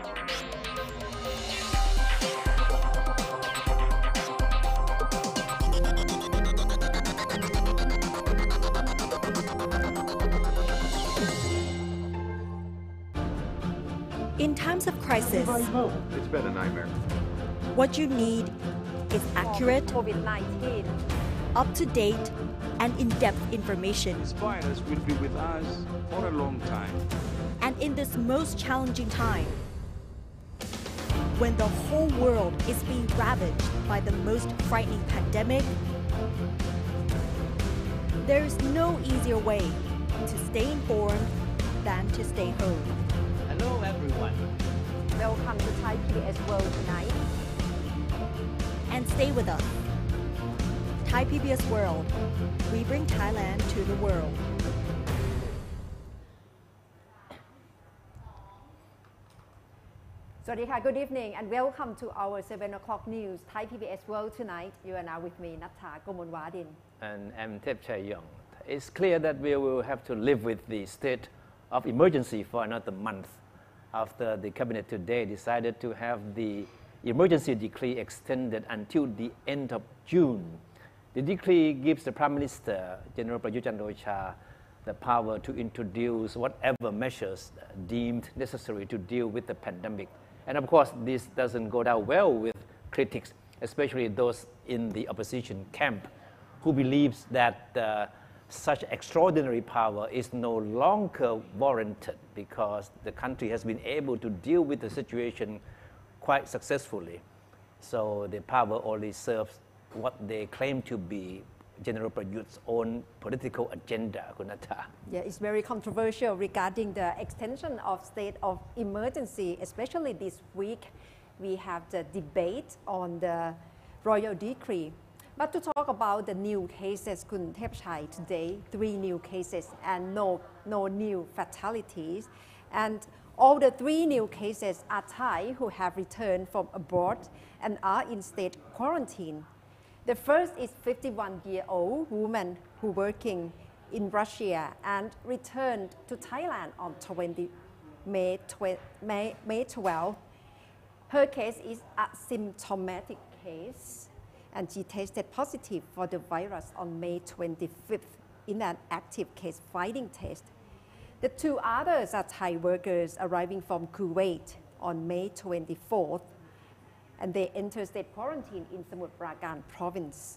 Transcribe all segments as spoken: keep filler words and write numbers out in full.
In times of crisis, It's been a nightmare. what you need is accurate, โควิด สิบเก้า up-to-date, and in-depth information. This virus will be with us for a long time. And in this most challenging time, when the whole world is being ravaged by the most frightening pandemic, there is no easier way to stay informed than to stay home. Hello everyone. Welcome to Thai พี บี เอส World Tonight And stay with us. Thai พี บี เอส World. We bring Thailand to the world. Good evening and welcome to our seven o'clock news Thai พี บี เอส World Tonight. You are now with me, Natha Gomonwadin. And I'm Thep Chayong. It's clear that we will have to live with the state of emergency for another month after the cabinet today decided to have the emergency decree extended until the end of June. The decree gives the Prime Minister, General Prayut Chan-o-cha, the power to introduce whatever measures deemed necessary to deal with the pandemic. And of course, this doesn't go down well with critics, especially those in the opposition camp, who believes that uh, such extraordinary power is no longer warranted because the country has been able to deal with the situation quite successfully. So the power only serves what they claim to be General Prayut's own political agenda, Kunata. Yeah, it's very controversial regarding the extension of state of emergency, especially this week. We have the debate on the royal decree. But to talk about the new cases, Kun Thepchai, today, three new cases and no, no new fatalities. And all the three new cases are Thai who have returned from abroad and are in state quarantine. The first is fifty-one-year-old woman who working in Russia and returned to Thailand on May twelfth. Her case is a symptomatic case and she tested positive for the virus on May twenty-fifth in an active case finding test. The two others are Thai workers arriving from Kuwait on May twenty-fourth, and they entered state quarantine in Samut Prakan province.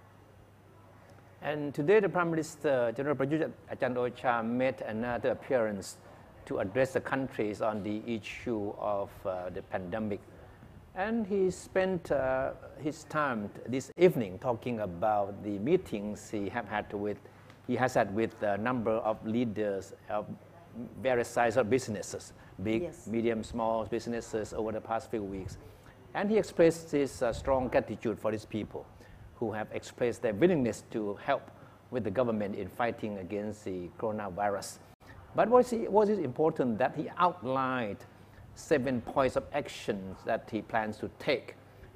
And today the Prime Minister, General Prayut Chan-o-cha, made another appearance to address the countries on the issue of uh, the pandemic. And he spent uh, his time this evening talking about the meetings he have had with, he has had with a number of leaders of various sizes of businesses, big, yes. medium, small businesses over the past few weeks. And he expressed his uh, strong gratitude for these people who have expressed their willingness to help with the government in fighting against the coronavirus. But what is, what is important that he outlined seven points of action that he plans to take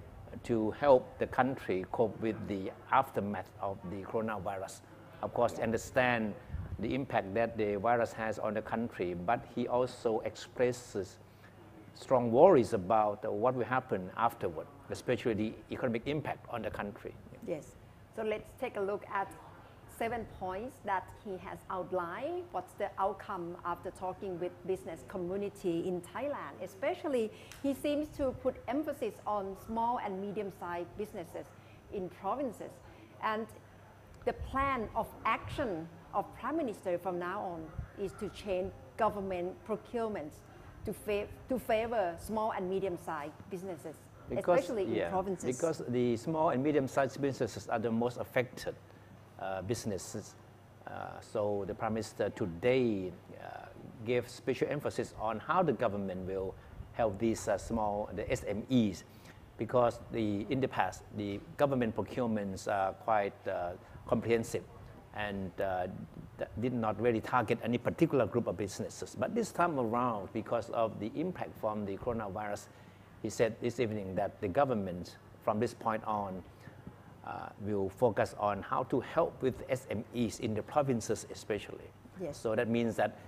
to help the country cope with the aftermath of the coronavirus. Of course, understand the impact that the virus has on the country, but he also expresses strong worries about uh, what will happen afterward, especially the economic impact on the country. Yes. So let's take a look at seven points that he has outlined. What's the outcome after talking with business community in Thailand? Especially, he seems to put emphasis on small and medium-sized businesses in provinces. And the plan of action of Prime Minister from now on is to change government procurements to, fav to favor small and medium-sized businesses, because, especially in yeah, provinces. Because the small and medium-sized businesses are the most affected uh, businesses. Uh, so the Prime Minister today uh, gave special emphasis on how the government will help these uh, small, the S M Es, because the, in the past, the government procurements are quite uh, comprehensive and uh, did not really target any particular group of businesses. But this time around, because of the impact from the coronavirus, he said this evening that the government, from this point on, uh, will focus on how to help with S M Es in the provinces especially. Yes. So that means that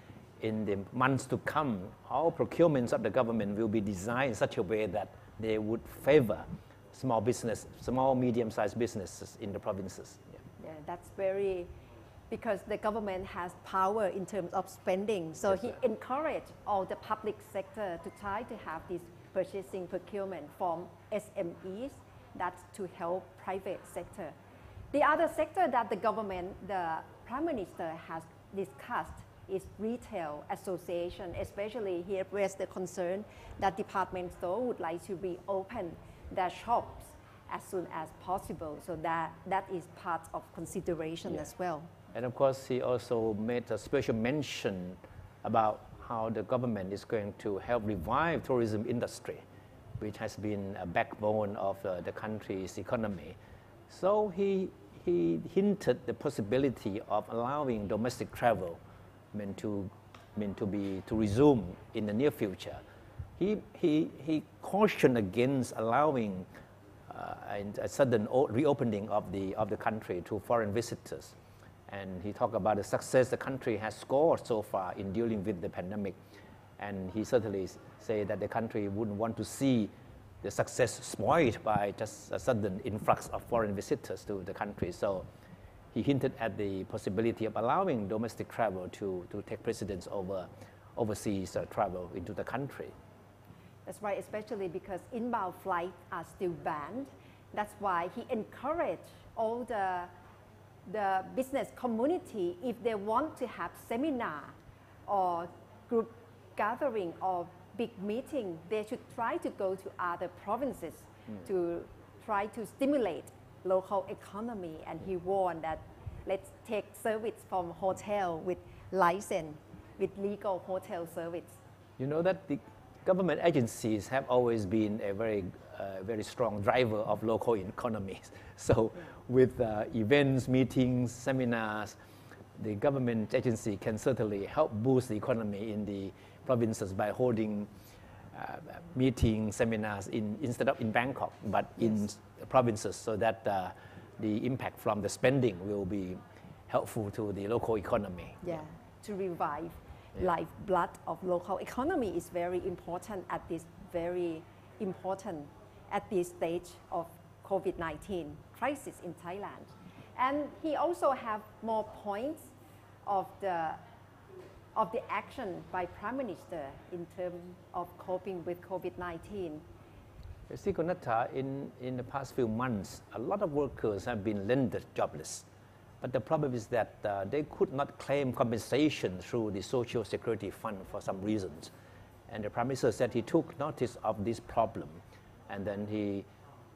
in the months to come, all procurements of the government will be designed in such a way that they would favor small business, small, medium-sized businesses in the provinces. Yeah. Yeah, that's very, because the government has power in terms of spending. So Yes, he sir. encouraged all the public sector to try to have this purchasing procurement from S M Es, that's to help private sector. The other sector that the government, the Prime Minister has discussed is retail association, especially he expressed the concern that department store would like to reopen their shops as soon as possible. So that, that is part of consideration Yeah. as well. And of course, he also made a special mention about how the government is going to help revive tourism industry, which has been a backbone of uh, the country's economy. So he, he hinted the possibility of allowing domestic travel meant to, meant to, be, to resume in the near future. He, he, he cautioned against allowing uh, a sudden reopening of the, of the country to foreign visitors. And he talked about the success the country has scored so far in dealing with the pandemic. And he certainly said that the country wouldn't want to see the success spoiled by just a sudden influx of foreign visitors to the country. So he hinted at the possibility of allowing domestic travel to, to take precedence over overseas uh, travel into the country. That's right, especially because inbound flights are still banned. That's why he encouraged all the, the business community, if they want to have seminar or group gathering or big meeting, they should try to go to other provinces mm. to try to stimulate local economy. And he warned that let's take service from hotel with license, with legal hotel service. You know that the government agencies have always been a very, uh, very strong driver of local economies. So with uh, events, meetings, seminars, the government agency can certainly help boost the economy in the provinces by holding uh, meetings, seminars in, instead of in Bangkok, but yes. in provinces, so that uh, the impact from the spending will be helpful to the local economy. Yeah, to revive yeah. lifeblood of local economy is very important at this very important at this stage of COVID nineteen crisis in Thailand. And he also have more points of the of the action by Prime Minister in terms of coping with COVID nineteen. Sikonata, in, in the past few months, a lot of workers have been rendered jobless. But the problem is that uh, they could not claim compensation through the Social Security Fund for some reasons. And the Prime Minister said he took notice of this problem, and then he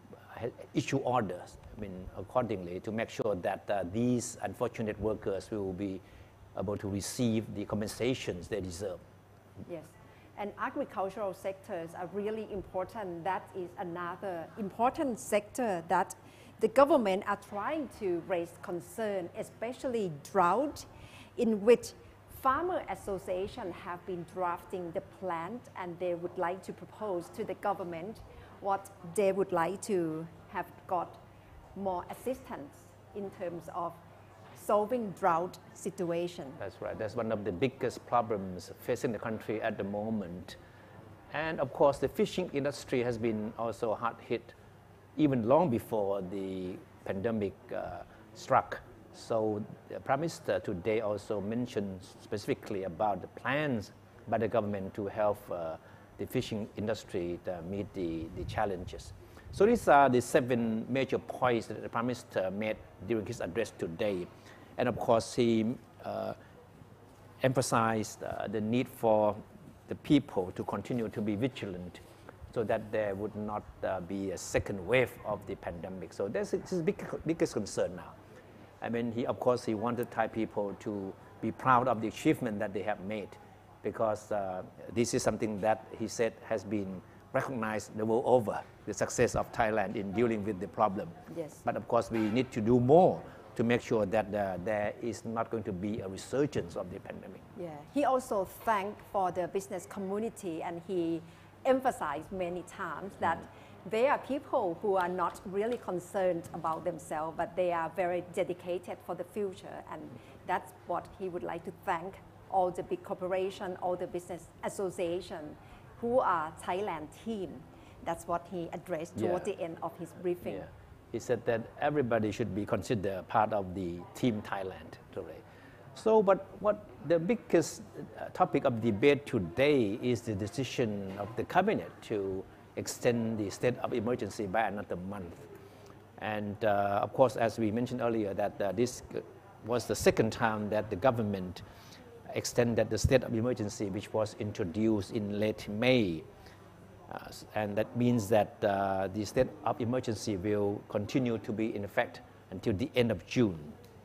issued orders, I mean, accordingly, to make sure that uh, these unfortunate workers will be able to receive the compensations they deserve. Yes, and agricultural sectors are really important. That is another important sector that the government are trying to raise concern, especially drought, in which farmer association have been drafting the plan, and they would like to propose to the government what they would like to have got more assistance in terms of solving drought situation. That's right. That's one of the biggest problems facing the country at the moment. And of course, the fishing industry has been also hard hit even long before the pandemic uh, struck. So the Prime Minister today also mentioned specifically about the plans by the government to help uh, the fishing industry to meet the, the challenges. So these are the seven major points that the Prime Minister made during his address today. And of course, he uh, emphasized uh, the need for the people to continue to be vigilant so that there would not uh, be a second wave of the pandemic. So that's his big, biggest concern now. I mean, he, of course, he wanted Thai people to be proud of the achievement that they have made, because uh, this is something that he said has been recognized the world over, the success of Thailand in dealing with the problem. Yes. But of course, we need to do more to make sure that uh, there is not going to be a resurgence of the pandemic. Yeah. He also thanked for the business community, and he emphasized many times that mm. there are people who are not really concerned about themselves, but they are very dedicated for the future, and that's what he would like to thank all the big corporation, all the business association who are Thailand team. That's what he addressed toward Yeah. the end of his briefing. Yeah. He said that everybody should be considered part of the Team Thailand today. So, but what the biggest uh, topic of debate today is the decision of the cabinet to extend the state of emergency by another month. And uh, of course, as we mentioned earlier, that uh, this was the second time that the government extended the state of emergency, which was introduced in late May. Uh, and that means that uh, the state of emergency will continue to be in effect until the end of June.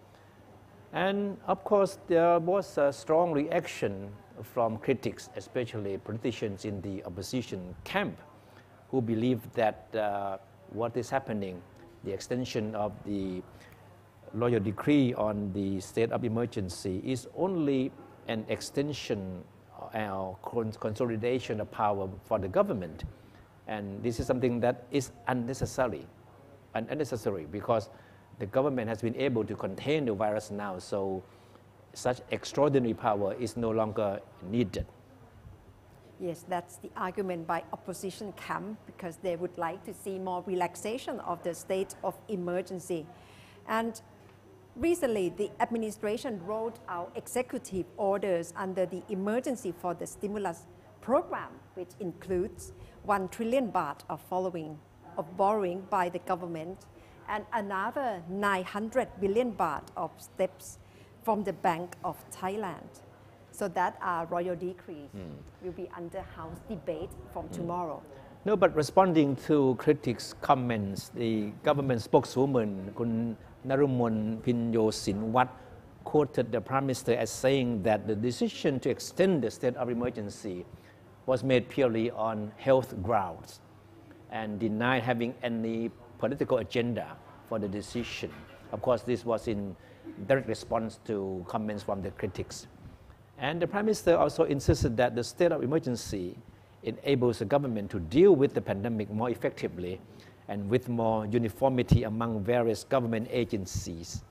And of course, there was a strong reaction from critics, especially politicians in the opposition camp, who believe that uh, what is happening, the extension of the royal decree on the state of emergency, is only an extension or consolidation of power for the government. And this is something that is unnecessary, unnecessary because the government has been able to contain the virus now, so such extraordinary power is no longer needed. Yes, that's the argument by opposition camp because they would like to see more relaxation of the state of emergency. And recently, the administration rolled out executive orders under the emergency for the stimulus program, which includes one trillion baht of following of borrowing by the government and another nine hundred billion baht of steps from the Bank of Thailand. So that our royal decrees mm. will be under House debate from mm. tomorrow. No, but responding to critics' comments, the government spokeswoman, Kun Narumon Pinyo Sinwat, quoted the Prime Minister as saying that the decision to extend the state of emergency was made purely on health grounds and denied having any political agenda for the decision. Of course, this was in direct response to comments from the critics. And the Prime Minister also insisted that the state of emergency enables the government to deal with the pandemic more effectively and with more uniformity among various government agencies.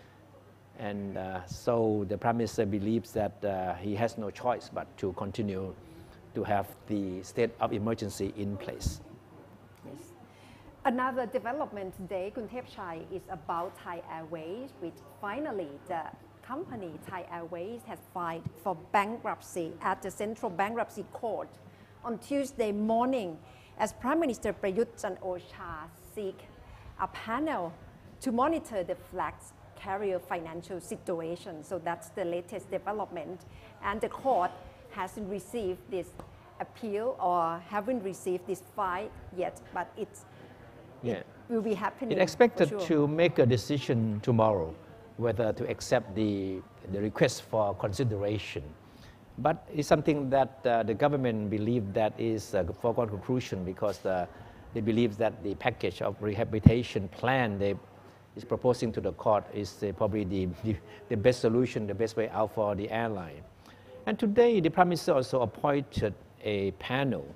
And uh, so the Prime Minister believes that uh, he has no choice but to continue to have the state of emergency in place. Yes. Another development today, Kuntep Chai, is about Thai Airways, which finally the company Thai Airways has filed for bankruptcy at the Central Bankruptcy Court on Tuesday morning, as Prime Minister Prayut Chan-o-cha seek a panel to monitor the flag carrier financial situation. So that's the latest development. And the court hasn't received this appeal or haven't received this file yet, but it's, yeah. it will be happening. It's expected for sure. to make a decision tomorrow whether to accept the, the request for consideration. But it's something that uh, the government believes that is a foregone conclusion because uh, they believe that the package of rehabilitation plan they is proposing to the court is uh, probably the, the, the best solution, the best way out for the airline. And today, the Prime Minister also appointed a panel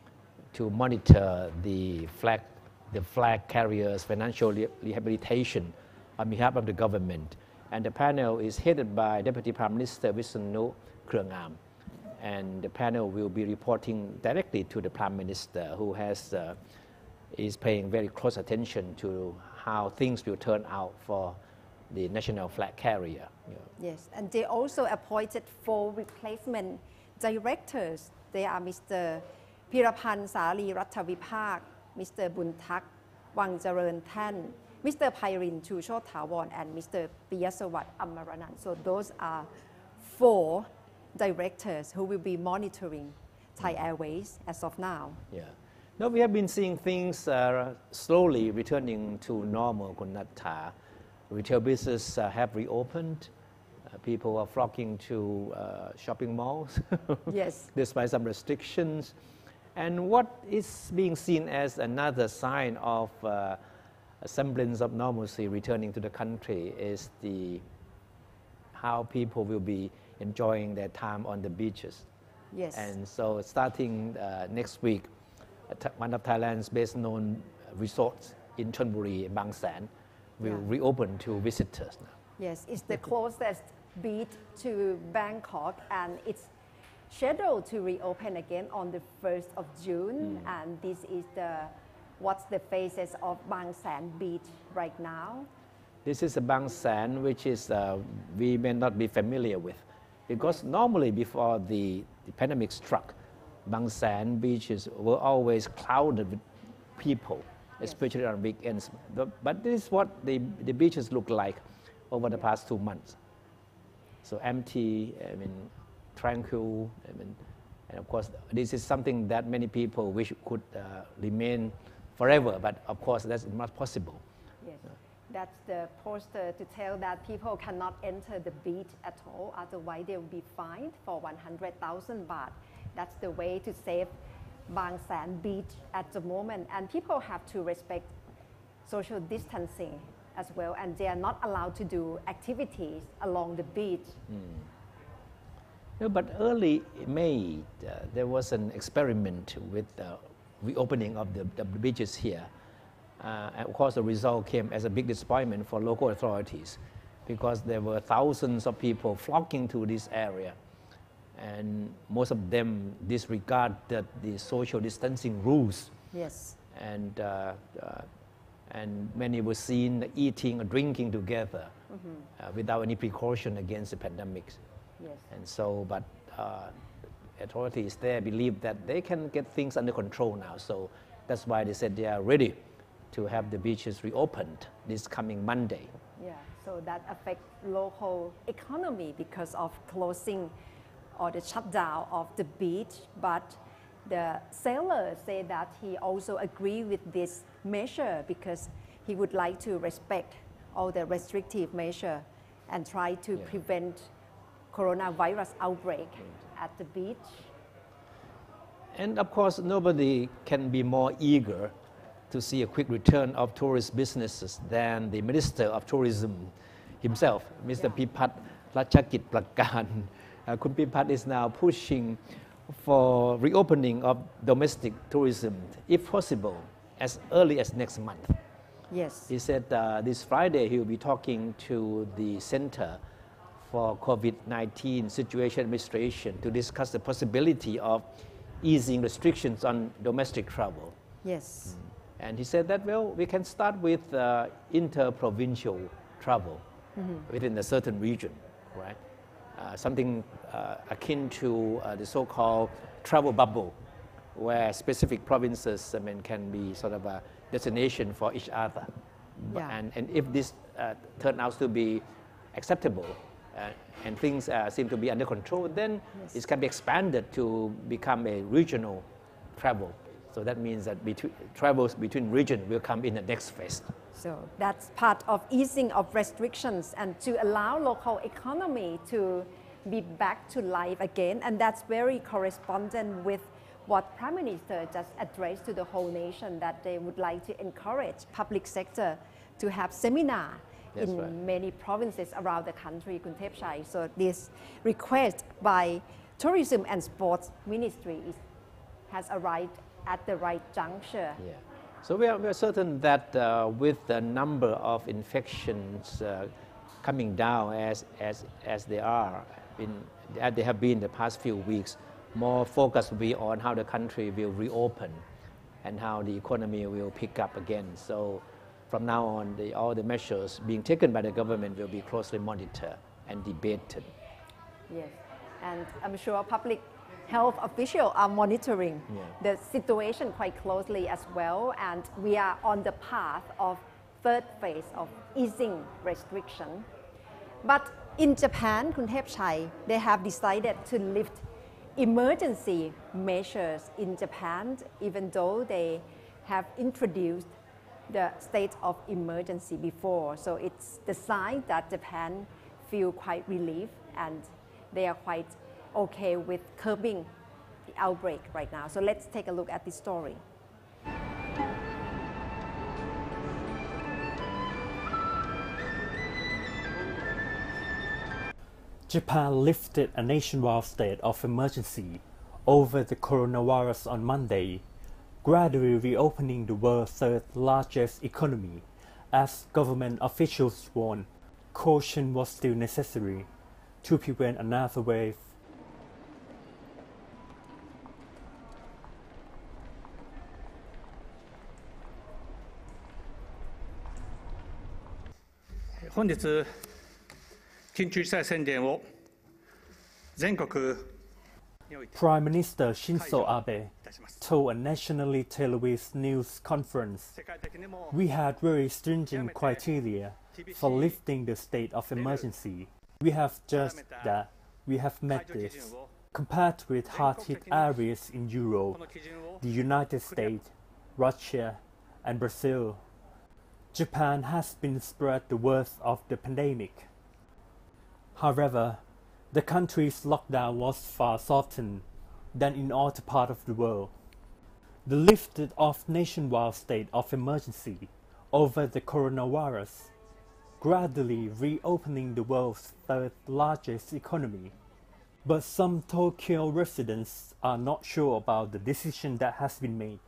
to monitor the flag, the flag carriers' financial rehabilitation on behalf of the government. And the panel is headed by Deputy Prime Minister Wisnu Krungam. And the panel will be reporting directly to the Prime Minister, who has, uh, is paying very close attention to how things will turn out for the national flag carrier. Yeah. Yes, and they also appointed four replacement directors. They are Mister Pirapan Sari Rattavipak, Mister Buntak Wangjaran Tan, Mister Pairin Chushot Thawan, and Mister Piyasawat Amaranan. So those are four directors who will be monitoring Thai Airways as of now. Yeah. Now we have been seeing things uh, slowly returning to normal, Kunatta. Retail business uh, have reopened. Uh, people are flocking to uh, shopping malls Yes. despite some restrictions. And what is being seen as another sign of uh, a semblance of normalcy returning to the country is the how people will be enjoying their time on the beaches. Yes. And so starting uh, next week, uh, one of Thailand's best known resorts in Chonburi, Bang San, will Yeah. reopen to visitors now. Yes, it's the closest beach to Bangkok, and it's scheduled to reopen again on the first of June. Mm. And this is the what's the phases of Bang San Beach right now. This is a Bang San, which is uh, we may not be familiar with, because normally before the, the pandemic struck, Bang San beaches were always crowded with people, especially yes. on weekends. But, but this is what the, the beaches look like over the past two months. So empty, I mean, tranquil, I mean, and of course, this is something that many people wish could uh, remain forever, but of course, that's not possible. Yes. Uh, That's the poster to tell that people cannot enter the beach at all, otherwise they will be fined for one hundred thousand baht. That's the way to save Bang San Beach at the moment. And people have to respect social distancing as well, and they are not allowed to do activities along the beach. Mm. No, but early May, uh, there was an experiment with the reopening of the, the beaches here. Uh, and of course, the result came as a big disappointment for local authorities, because there were thousands of people flocking to this area, and most of them disregarded the social distancing rules. Yes. And uh, uh, and many were seen eating or drinking together mm-hmm. uh, without any precaution against the pandemic. Yes. And so, but uh, authorities there believe that they can get things under control now. So that's why they said they are ready to have the beaches reopened this coming Monday. Yeah, so that affects local economy because of closing or the shutdown of the beach. But the seller said that he also agree with this measure because he would like to respect all the restrictive measure and try to yeah. prevent coronavirus outbreak yeah. at the beach. And of course, nobody can be more eager to see a quick return of tourist businesses than the Minister of Tourism himself, Mister Yeah. Pipat Rachakit Prakan. Uh, Kun Pipat is now pushing for reopening of domestic tourism, if possible, as early as next month. Yes. He said uh, this Friday he will be talking to the Center for COVID nineteen Situation Administration to discuss the possibility of easing restrictions on domestic travel. Yes. Mm. And he said that, well, we can start with uh, inter-provincial travel mm-hmm. within a certain region, right? Uh, something uh, akin to uh, the so-called travel bubble, where specific provinces, I mean, can be sort of a destination for each other. Yeah. And, and if this uh, turns out to be acceptable uh, and things uh, seem to be under control, then yes. it can be expanded to become a regional travel. So that means that between, travels between regions will come in the next phase. So that's part of easing of restrictions and to allow local economy to be back to life again. And that's very correspondent with what Prime Minister just addressed to the whole nation, that they would like to encourage public sector to have seminar That's in right. many provinces around the country, Kun Thepchai. So this request by Tourism and Sports Ministry is, has arrived at the right juncture. Yeah. So we are, we are certain that uh, with the number of infections uh, coming down as, as, as they are, in, as they have been in the past few weeks, more focus will be on how the country will reopen and how the economy will pick up again. So from now on, the, all the measures being taken by the government will be closely monitored and debated. Yes, and I'm sure public health officials are monitoring yeah. the situation quite closely as well, and we are on the path of third phase of easing restriction. But in Japan, Kun Thepchai, they have decided to lift emergency measures in Japan, even though they have introduced the state of emergency before. So it's the sign that Japan feel quite relieved and they are quite okay with curbing the outbreak right now. So let's take a look at this story. Japan lifted a nationwide state of emergency over the coronavirus on Monday, gradually reopening the world's third largest economy. As government officials warned, caution was still necessary. to prevent another wave. 本日緊急事態宣言を全国 Prime Minister Shinzo Abe told a nationally televised news conference, "We had very stringent criteria for lifting the state of emergency. We have just that. We have met this. Compared with hard-hit areas in Europe, the United States, Russia, and Brazil, Japan has been spread the worst of the pandemic. However, the country's lockdown was far softened than in other parts of the world. The lifting of nationwide state of emergency over the coronavirus, gradually reopening the world's third largest economy. But some Tokyo residents are not sure about the decision that has been made.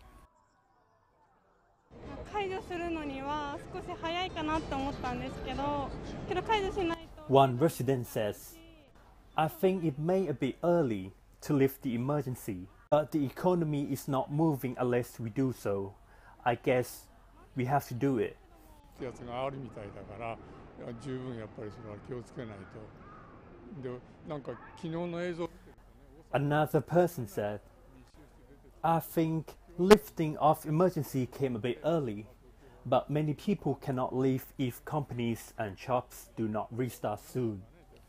解除するのには少し早いかなと思ったんですけど、けど解除しないと。 One resident says, "I think it may a bit early to lift the emergency, but the economy is not moving unless we do so. I guess we have to do it." やつがあるみたいだから、十分やっぱりそれは気をつけないと。で、なんか昨日の映像。 Another person said, "I think lifting of emergency came a bit early, but many people cannot leave if companies and shops do not restart soon."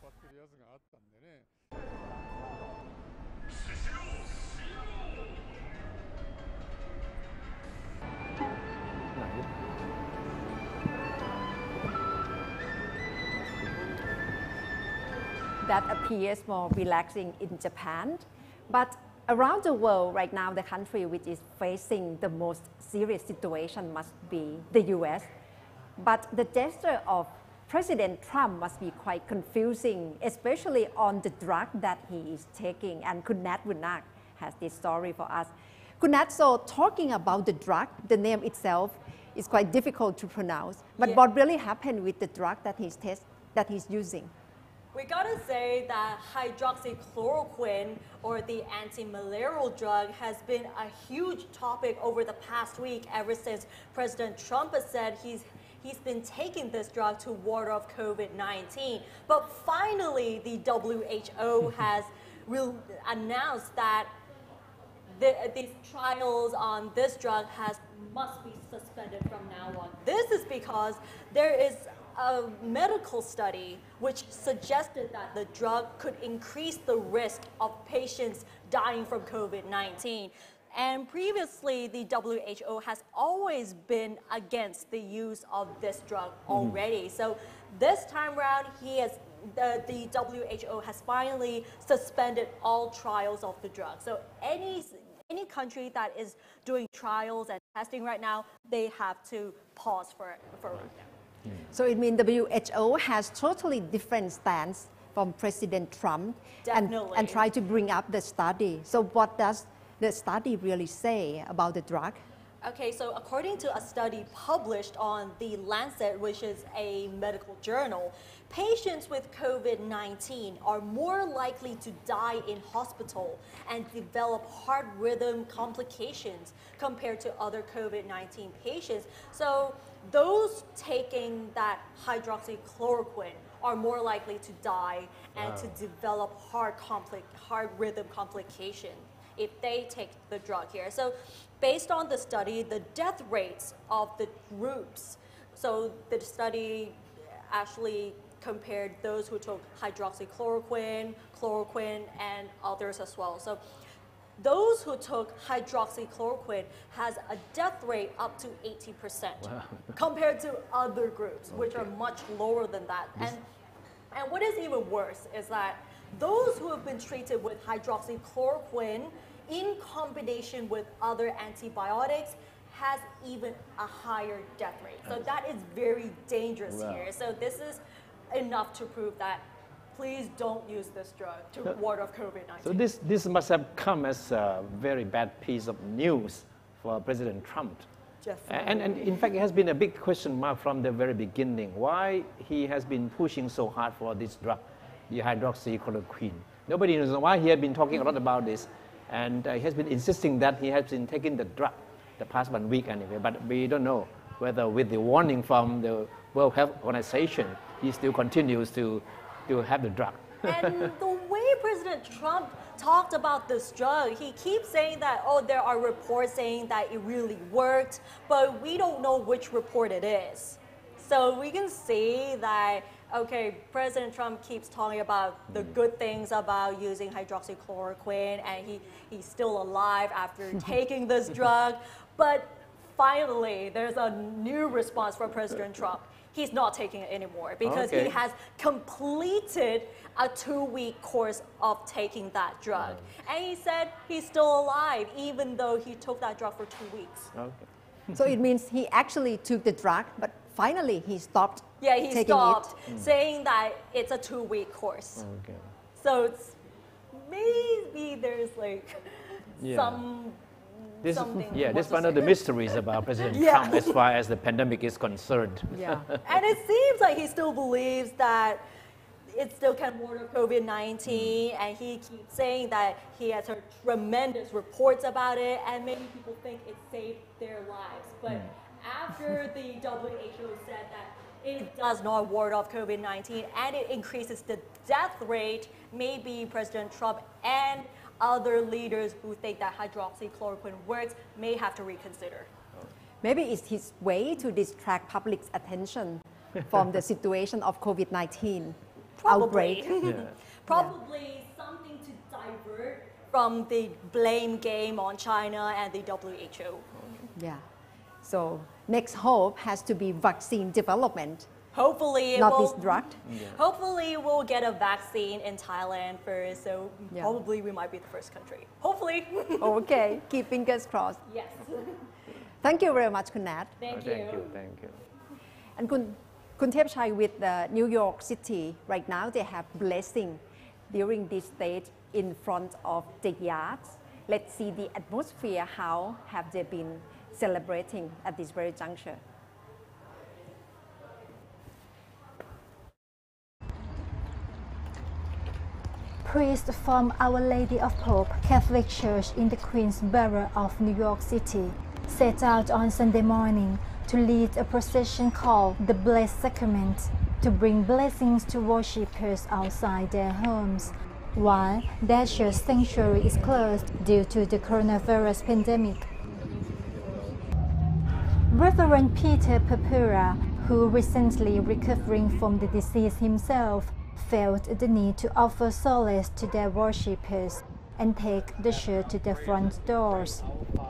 That appears more relaxing in Japan, but around the world right now, the country which is facing the most serious situation must be the U S. But the gesture of President Trump must be quite confusing, especially on the drug that he is taking. And Kunat Wunak has this story for us. Kunat, so talking about the drug, the name itself is quite difficult to pronounce. But yeah. What really happened with the drug that he's test, that he's using? We gotta say that hydroxychloroquine, or the anti-malarial drug, has been a huge topic over the past week ever since President Trump has said he's he's been taking this drug to ward off COVID nineteen. But finally, the W H O has announced that the, these trials on this drug has must be suspended from now on. This is because there is a medical study which suggested that the drug could increase the risk of patients dying from COVID nineteen. And previously, the W H O has always been against the use of this drug already. Mm-hmm. So this time around, he has, the, the W H O has finally suspended all trials of the drug. So any, any country that is doing trials and testing right now, they have to pause for, for right now. Mm. So it means W H O has totally different stance from President Trump and, and try to bring up the study. So what does the study really say about the drug? Okay, so according to a study published on The Lancet, which is a medical journal, patients with COVID nineteen are more likely to die in hospital and develop heart rhythm complications compared to other COVID nineteen patients. So those taking that hydroxychloroquine are more likely to die and wow. to develop heart, compli heart rhythm complications if they take the drug here. So based on the study, the death rates of the groups, so the study actually compared those who took hydroxychloroquine, chloroquine, and others as well. So those who took hydroxychloroquine has a death rate up to eighty percent wow. compared to other groups, okay. which are much lower than that. And, and what is even worse is that those who have been treated with hydroxychloroquine in combination with other antibiotics has even a higher death rate. So that is very dangerous wow. here. So this is enough to prove that please don't use this drug to so, ward off COVID nineteen. So this, this must have come as a very bad piece of news for President Trump. And, and in fact, it has been a big question mark from the very beginning, why he has been pushing so hard for this drug. the hydroxychloroquine. Nobody knows why he had been talking a lot about this, and uh, he has been insisting that he has been taking the drug the past one week anyway, but we don't know whether with the warning from the World Health Organization, he still continues to, to have the drug. And the way President Trump talked about this drug, he keeps saying that, oh, there are reports saying that it really worked, but we don't know which report it is. So we can see that, okay, President Trump keeps talking about the good things about using hydroxychloroquine, and he, he's still alive after taking this drug. But finally, there's a new response from President Trump. He's not taking it anymore because okay. he has completed a two-week course of taking that drug. Right. And he said he's still alive even though he took that drug for two weeks. Okay. So it means he actually took the drug, but finally he stopped Yeah, he taking stopped it. saying that it's a two-week course. Okay. So it's maybe there's like yeah. some This, something. yeah, this is one of the mysteries about President yeah. Trump as far as the pandemic is concerned. Yeah. And it seems like he still believes that it still can ward off COVID nineteen, and he keeps saying that he has heard tremendous reports about it, and many people think it saved their lives. But mm. after the W H O said that it does not ward off COVID nineteen and it increases the death rate, maybe President Trump and other leaders who think that hydroxychloroquine works may have to reconsider. Maybe it's his way to distract public's attention from the situation of COVID nineteen outbreak. Yeah. Probably yeah. something to divert from the blame game on China and the W H O. Yeah. So next hope has to be vaccine development. Hopefully, it not will, this drug. Yeah. Hopefully, we'll get a vaccine in Thailand first. So yeah. probably we might be the first country. Hopefully. Okay. Keep fingers crossed. Yes. Thank you very much, Kun Nat. Thank oh, you. Thank you. Thank you. And Kun, Kun Thepchai with the New York City right now, they have blessing during this stage in front of the yards. Let's see the atmosphere. How have they been celebrating at this very juncture? Priests from Our Lady of Hope Catholic Church in the Queens Borough of New York City set out on Sunday morning to lead a procession called the Blessed Sacrament to bring blessings to worshippers outside their homes, while their church sanctuary is closed due to the coronavirus pandemic. Reverend Peter Purpura, who recently recovering from the disease himself, felt the need to offer solace to their worshippers and take the church to their front doors.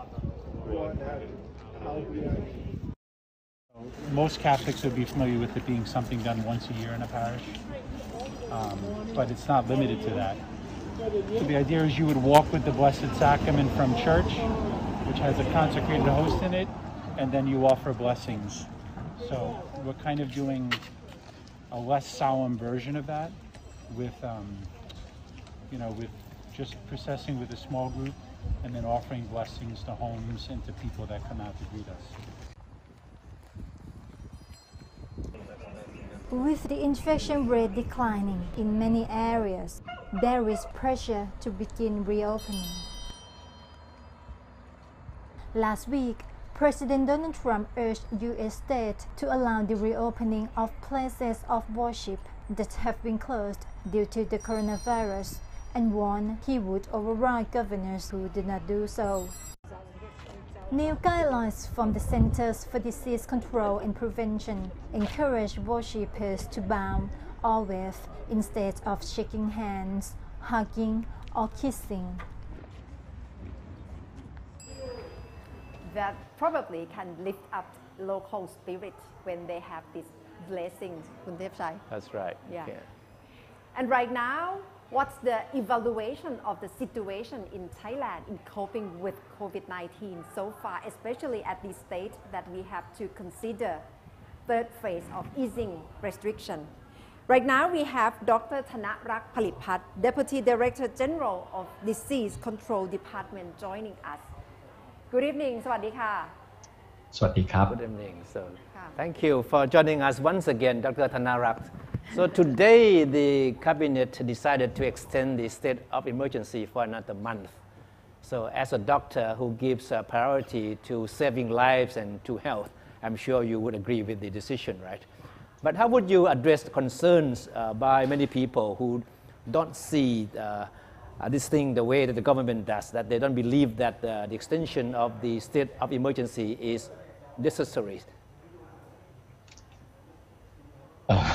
Most Catholics would be familiar with it being something done once a year in a parish, um, but it's not limited to that. So the idea is you would walk with the Blessed Sacrament from church, which has a consecrated host in it, and then you offer blessings. So we're kind of doing a less solemn version of that with, um, you know, with just processing with a small group and then offering blessings to homes and to people that come out to greet us. With the infection rate declining in many areas, there is pressure to begin reopening. Last week, President Donald Trump urged U S states to allow the reopening of places of worship that have been closed due to the coronavirus, and warned he would override governors who did not do so. New guidelines from the Centers for Disease Control and Prevention encourage worshippers to bow or wave instead of shaking hands, hugging, or kissing. That probably can lift up local spirit when they have these blessings. That's right. Yeah. Okay. And right now, what's the evaluation of the situation in Thailand in coping with COVID nineteen so far, especially at this stage that we have to consider third phase of easing restriction? Right now, we have Doctor Thanarak Phalitpat, Deputy Director General of Disease Control Department, joining us. Good evening, สวัสดีค่ะสวัสดีครับ Good evening. So, thank you for joining us once again, Doctor Thanarak. So today the cabinet decided to extend the state of emergency for another month. So as a doctor who gives a priority to saving lives and to health, I'm sure you would agree with the decision, right? But how would you address the concerns uh, by many people who don't see uh, uh, this thing the way that the government does, that they don't believe that uh, the extension of the state of emergency is necessary? Uh,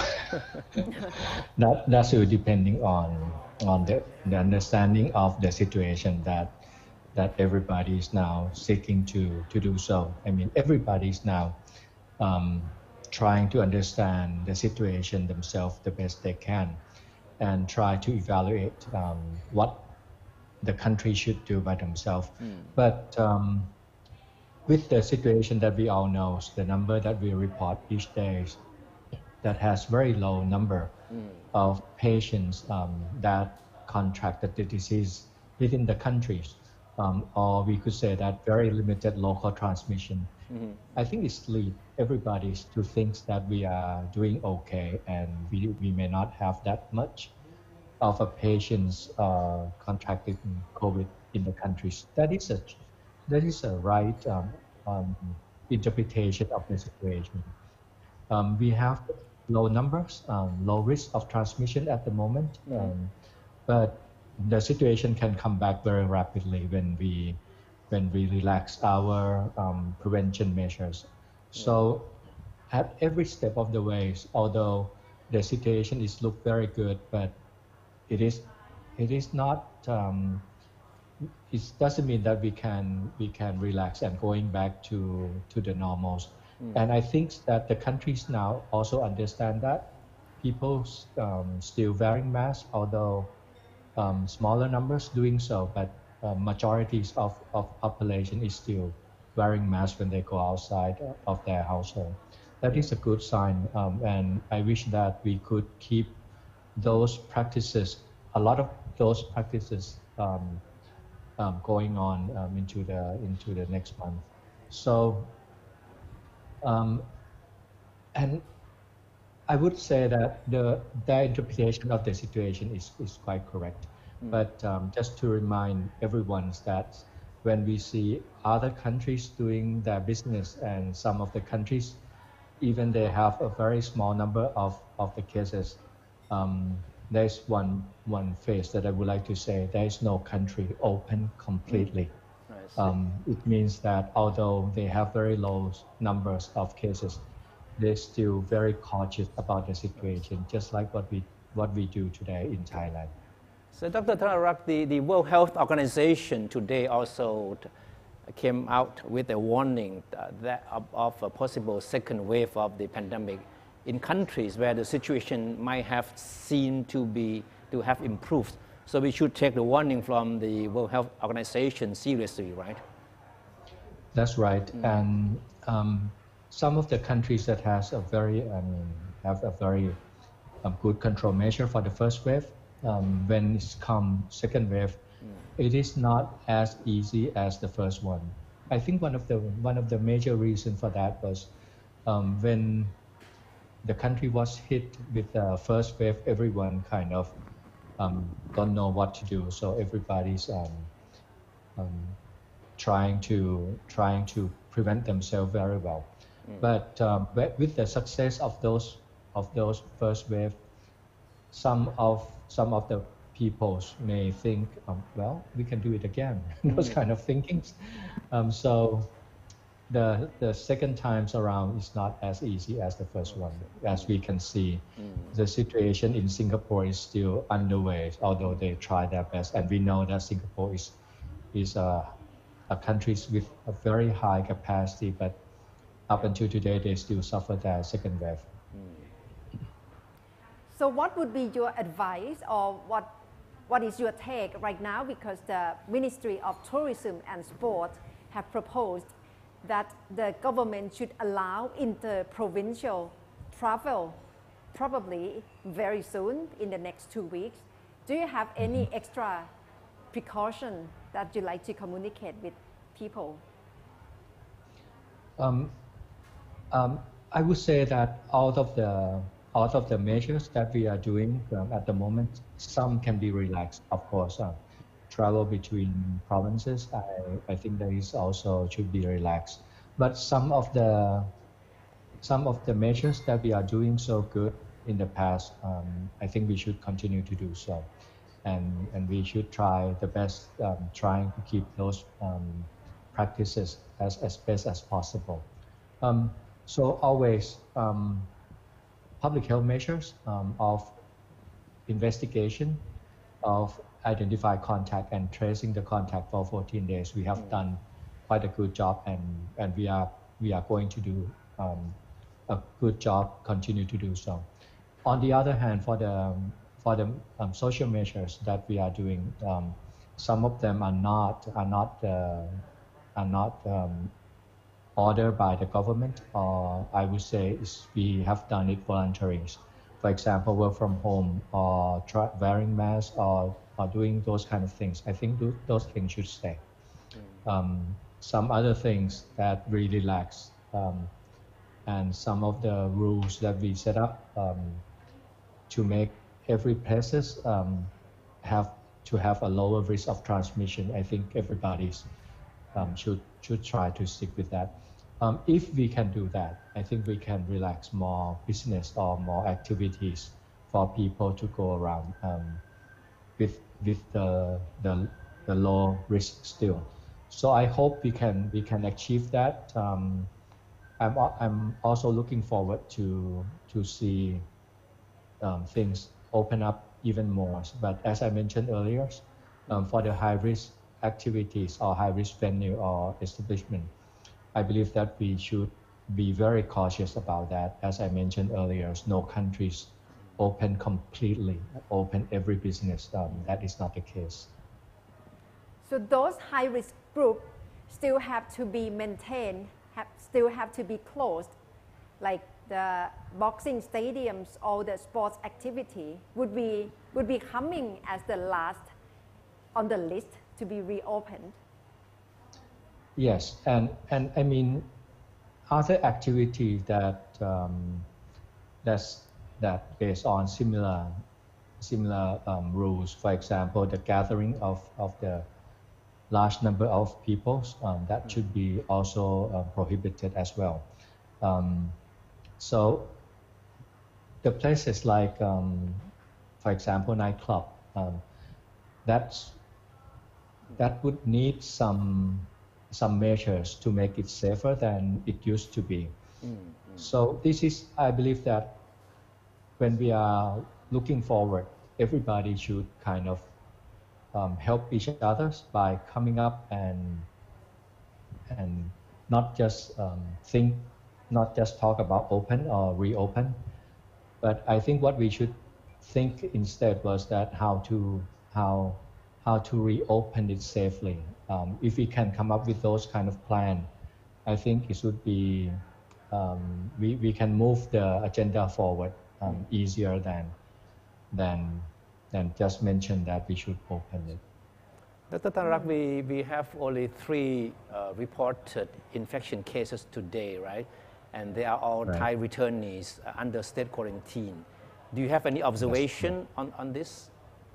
that, that's really depending on, on the, the understanding of the situation that, that everybody is now seeking to, to do so. I mean, everybody is now um, trying to understand the situation themselves the best they can and try to evaluate um, what the country should do by themselves. Mm. But um, with the situation that we all know, the number that we report each day that has very low number mm. of patients um, that contracted the disease within the countries, um, or we could say that very limited local transmission. Mm-hmm. I think it's lead everybody to think that we are doing okay and we, we may not have that much of a patients uh, contracted COVID in the countries. That is a, that is a right um, um, interpretation of the situation. Um, we have low numbers, um, low risk of transmission at the moment, um, but the situation can come back very rapidly when we when we relax our um, prevention measures. So at every step of the way, although the situation is look very good, but it is it is not um, it doesn't mean that we can we can relax and going back to to the normals. Mm. And I think that the countries now also understand that people um, still wearing masks, although um, smaller numbers doing so, but uh, majorities of, of population is still wearing masks when they go outside of their household. That is a good sign, um, and I wish that we could keep those practices, a lot of those practices um, um, going on um, into the into the next month. So, um, and I would say that the their interpretation of the situation is, is quite correct. Mm. But um, just to remind everyone that when we see other countries doing their business and some of the countries, even they have a very small number of, of the cases, um, there's one one phase that I would like to say, there is no country open completely. Mm. Um, it means that although they have very low numbers of cases, they're still very cautious about the situation, just like what we what we do today in Thailand. So, Doctor Thanarak, the, the World Health Organization today also came out with a warning that of, of a possible second wave of the pandemic in countries where the situation might have seemed to be to have improved. So we should take the warning from the World Health Organization seriously, right? That's right, mm. and. Um, Some of the countries that has a very, I mean, have a very um, good control measure for the first wave. Um, when it's come second wave, mm. it is not as easy as the first one. I think one of the one of the major reasons for that was um, when the country was hit with the first wave, everyone kind of um, don't know what to do. So everybody's um, um, trying to trying to prevent themselves very well. Mm. But um, with the success of those of those first wave, some of some of the people may think, um, well, we can do it again. Those mm. kind of thinkings. Um, so the the second times around is not as easy as the first one. As we can see, mm. the situation in Singapore is still underway, although they try their best, and we know that Singapore is is a, a country with a very high capacity, but up until today, they still suffer their second wave. Mm. So what would be your advice, or what, what is your take right now? Because the Ministry of Tourism and Sport have proposed that the government should allow inter-provincial travel probably very soon in the next two weeks. Do you have any mm-hmm. extra precaution that you like to communicate with people? Um, um, I would say that out of the out of the measures that we are doing um, at the moment, some can be relaxed. Of course, uh, travel between provinces, I, I think that is also should be relaxed. But some of the some of the measures that we are doing so good in the past, um, I think we should continue to do so, and and we should try the best, um, trying to keep those um, practices as as best as possible. Um, so always. Um, Public health measures um, of investigation, of identify contact and tracing the contact for fourteen days. We have mm. done quite a good job, and, and we are we are going to do um, a good job, continue to do so. On the other hand, for the for the um, social measures that we are doing, um, some of them are not are not uh, are not um, ordered by the government, or I would say is we have done it voluntarily. For example, work from home, or try wearing masks, or, or doing those kind of things. I think th those things should stay. Mm. Um, some other things that really relax, um, and some of the rules that we set up um, to make every places um, have to have a lower risk of transmission. I think everybody's um, should should try to stick with that. Um, if we can do that, I think we can relax more business or more activities for people to go around um, with with the, the the low risk still. So I hope we can we can achieve that. Um, I'm I'm also looking forward to to see um, things open up even more. But as I mentioned earlier, um, for the high risk activities or high risk venue or establishment, I believe that we should be very cautious about that. As I mentioned earlier, no countries open completely, open every business. Um, that is not the case. So those high-risk groups still have to be maintained, have, still have to be closed, like the boxing stadiums or the sports activity would be, would be coming as the last on the list to be reopened. Yes, and, and I mean, other activities that um, that's that based on similar similar um, rules. For example, the gathering of, of the large number of people um, that should be also uh, prohibited as well. Um, so the places like, um, for example, nightclub, um, that's that would need some. some measures to make it safer than it used to be. Mm-hmm. So this is, I believe that when we are looking forward, everybody should kind of um, help each other by coming up and and not just um, think, not just talk about open or reopen, but I think what we should think instead was that how to how how to reopen it safely. Um, if we can come up with those kind of plan, I think it should be, um, we, we can move the agenda forward um, easier than, than, than just mention that we should open it. Doctor Thanarak, we, we have only three uh, reported infection cases today, right? And they are all right. Thai returnees uh, under state quarantine. Do you have any observation on, on this?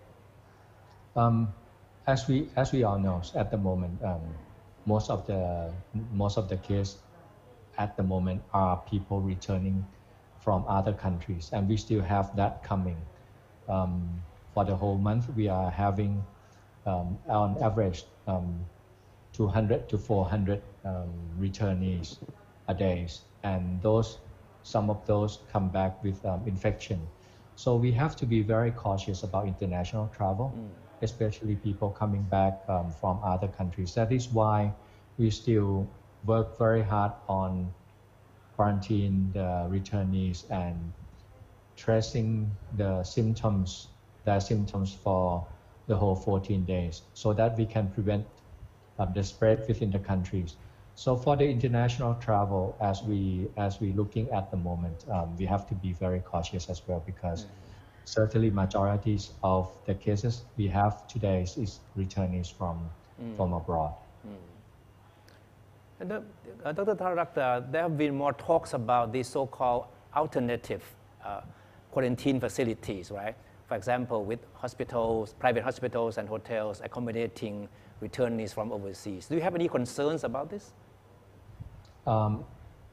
Um, As we as we all know, at the moment, um, most of the most of the cases at the moment are people returning from other countries, and we still have that coming. Um, for the whole month, we are having, um, on average, um, two hundred to four hundred um, returnees a day, and those some of those come back with um, infection. So we have to be very cautious about international travel. Mm. Especially people coming back um, from other countries. That is why we still work very hard on quarantine the returnees and tracing the symptoms, their symptoms for the whole fourteen days, so that we can prevent um, the spread within the countries. So for the international travel, as we as we looking at the moment, um, we have to be very cautious as well, because mm-hmm. certainly majorities of the cases we have today is returnees from mm. from abroad. Mm. And, uh, uh, Doctor Thararak, uh, there have been more talks about these so-called alternative uh, quarantine facilities, right? For example, with hospitals, private hospitals and hotels accommodating returnees from overseas. Do you have any concerns about this? Um,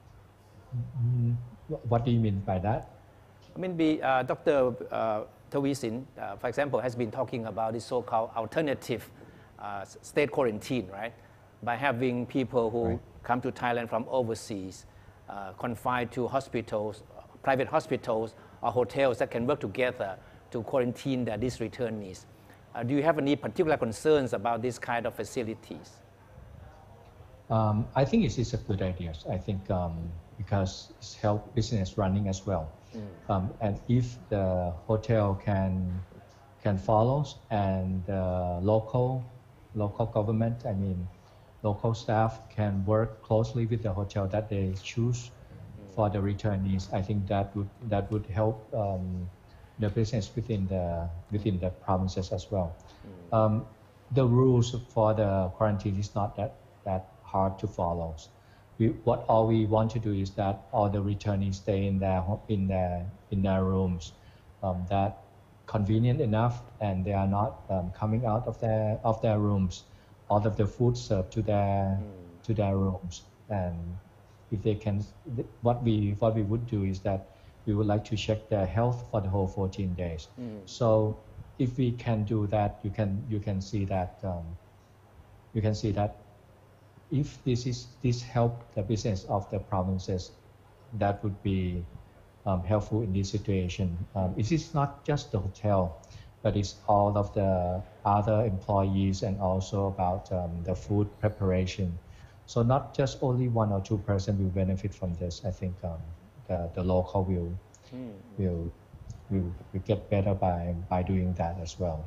what do you mean by that? I mean, the, uh, Doctor Uh, Taweesin, uh, for example, has been talking about this so-called alternative uh, state quarantine, right? By having people who right. come to Thailand from overseas uh, confined to hospitals, private hospitals or hotels that can work together to quarantine the, these returnees. Uh, do you have any particular concerns about this kind of facilities? Um, I think it is a good idea. I think um, because it's help business running as well. Mm. Um, and if the hotel can can follow and the local local government, I mean, local staff can work closely with the hotel that they choose mm. for the returnees, I think that would that would help um, the business within the within the provinces as well. Mm. Um, the rules for the quarantine is not that that hard to follow. We, what all we want to do is that all the returnees stay in their in their in their rooms, um, that convenient enough, and they are not um, coming out of their of their rooms. All of the food served to their mm. to their rooms, and if they can, what we what we would do is that we would like to check their health for the whole fourteen days. Mm. So if we can do that, you can you can see that um, you can see that. If this is this help the business of the provinces, that would be um, helpful in this situation. Um, it is not just the hotel, but it's all of the other employees and also about um, the food preparation. So not just only one or two person will benefit from this. I think um, the, the local will, mm. will will will get better by by doing that as well.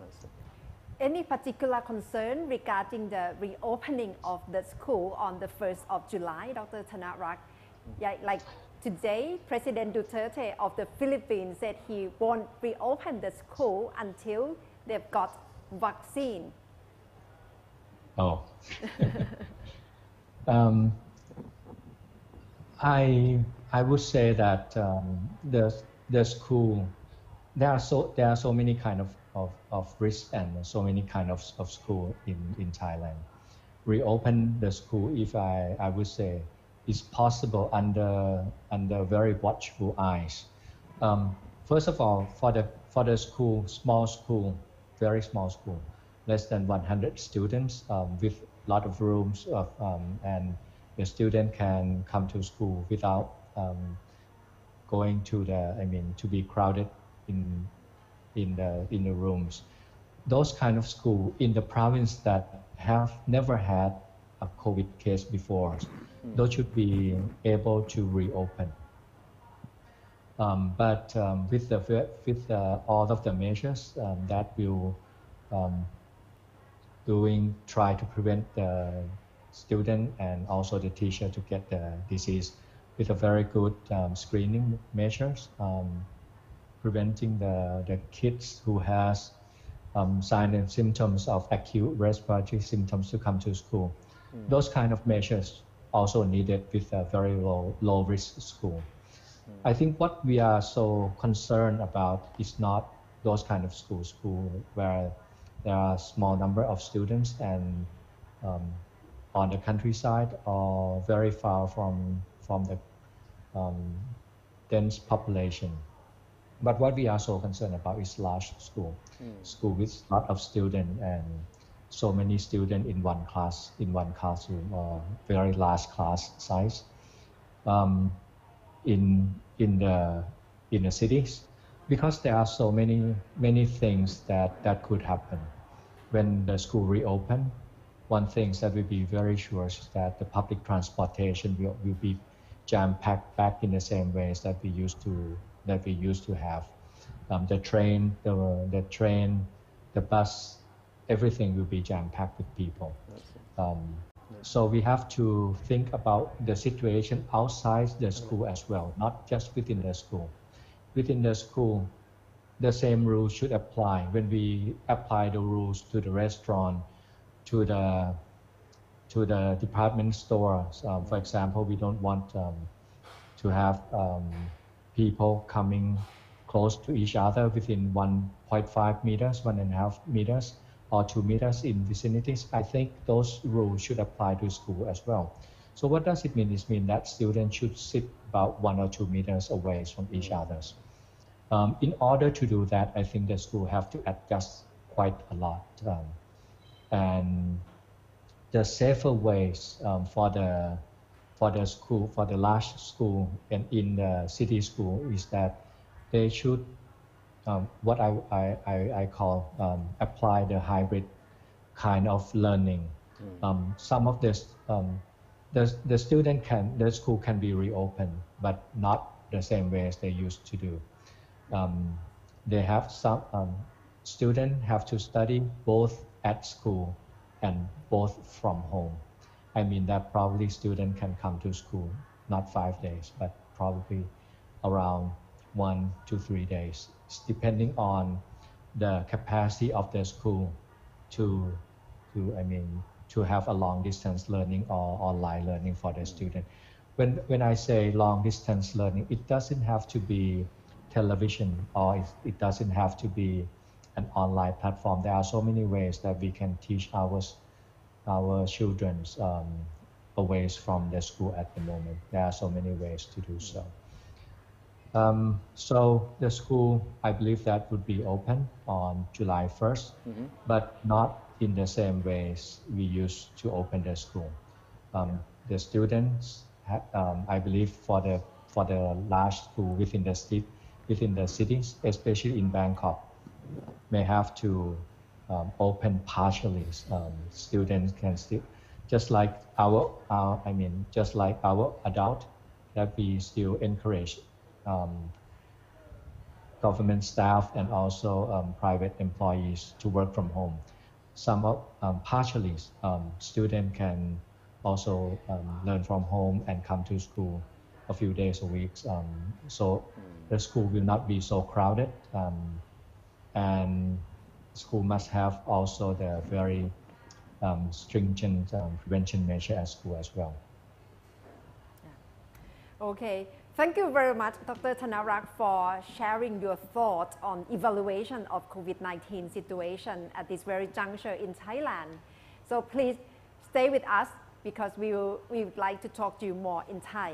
Any particular concern regarding the reopening of the school on the first of July, Doctor Thanarak? Yeah, like today, President Duterte of the Philippines said he won't reopen the school until they've got vaccine. Oh. um, I I would say that um, the the school there are so there are so many kind of Of, of risk and so many kind of, of school in, in Thailand. Reopen the school, if I, I would say, is possible under under very watchful eyes. Um, first of all, for the for the school, small school, very small school, less than one hundred students um, with a lot of rooms of, um, and the student can come to school without um, going to the, I mean, to be crowded in in the in the rooms. Those kind of school in the province that have never had a COVID case before, mm. those should be able to reopen. Um, but um, with the with the, all of the measures um, that will um, doing try to prevent the student and also the teacher to get the disease with a very good um, screening measures. Um, preventing the, the kids who has um, signs and symptoms of acute respiratory symptoms to come to school. Mm. Those kind of measures also needed with a very low, low risk school. Mm. I think what we are so concerned about is not those kind of schools, school where there are a small number of students and um, on the countryside or very far from, from the um, dense population. But what we are so concerned about is large school, mm. school with a lot of students and so many students in one class, in one classroom, or very large class size. Um, in in the in the cities, because there are so many many things that that could happen when the school reopen. One thing that will be very sure is that the public transportation will, will be jam-packed back in the same ways that we used to. that we used to have. Um, the train, the, the train, the bus, everything will be jam-packed with people. Um, so we have to think about the situation outside the school as well, not just within the school. Within the school, the same rules should apply when we apply the rules to the restaurant, to the to the department stores. Um, for example, we don't want um, to have um, people coming close to each other within one point five meters, one and a half meters, or two meters in vicinities. I think those rules should apply to school as well. So what does it mean? It means that students should sit about one or two meters away from each other. Um, in order to do that, I think the school have to adjust quite a lot. Um, and the safer ways um, for the for the school, for the large school and in the city school is that they should um, what I, I, I call um, apply the hybrid kind of learning. Mm. Um, some of this um, the the student can the school can be reopened, but not the same way as they used to do. Um, they have some um, students have to study both at school and both from home. I mean that probably student can come to school not five days, but probably around one to three days, depending on the capacity of the school to, to I mean, to have a long distance learning or online learning for the student. When when I say long distance learning, it doesn't have to be television or it, it doesn't have to be an online platform. There are so many ways that we can teach our our children um, away from the school at the moment. There are so many ways to do so. Um, so the school, I believe that would be open on July first, mm-hmm. but not in the same ways we used to open the school. Um, yeah. The students, ha- um, I believe, for the for the large school within the city, within the cities, especially in Bangkok, may have to um, open partially. Um, students can still, just like our, our, I mean, just like our adult, that we still encourage um, government staff and also um, private employees to work from home. Some of um, partially, um, students can also um, learn from home and come to school a few days a week. Um, so the school will not be so crowded. Um, and school must have also the very um, stringent um, prevention measure at school as well. Okay, thank you very much, Doctor Thanarak, for sharing your thoughts on evaluation of COVID nineteen situation at this very juncture in Thailand. So please stay with us because we will, we would like to talk to you more in Thai.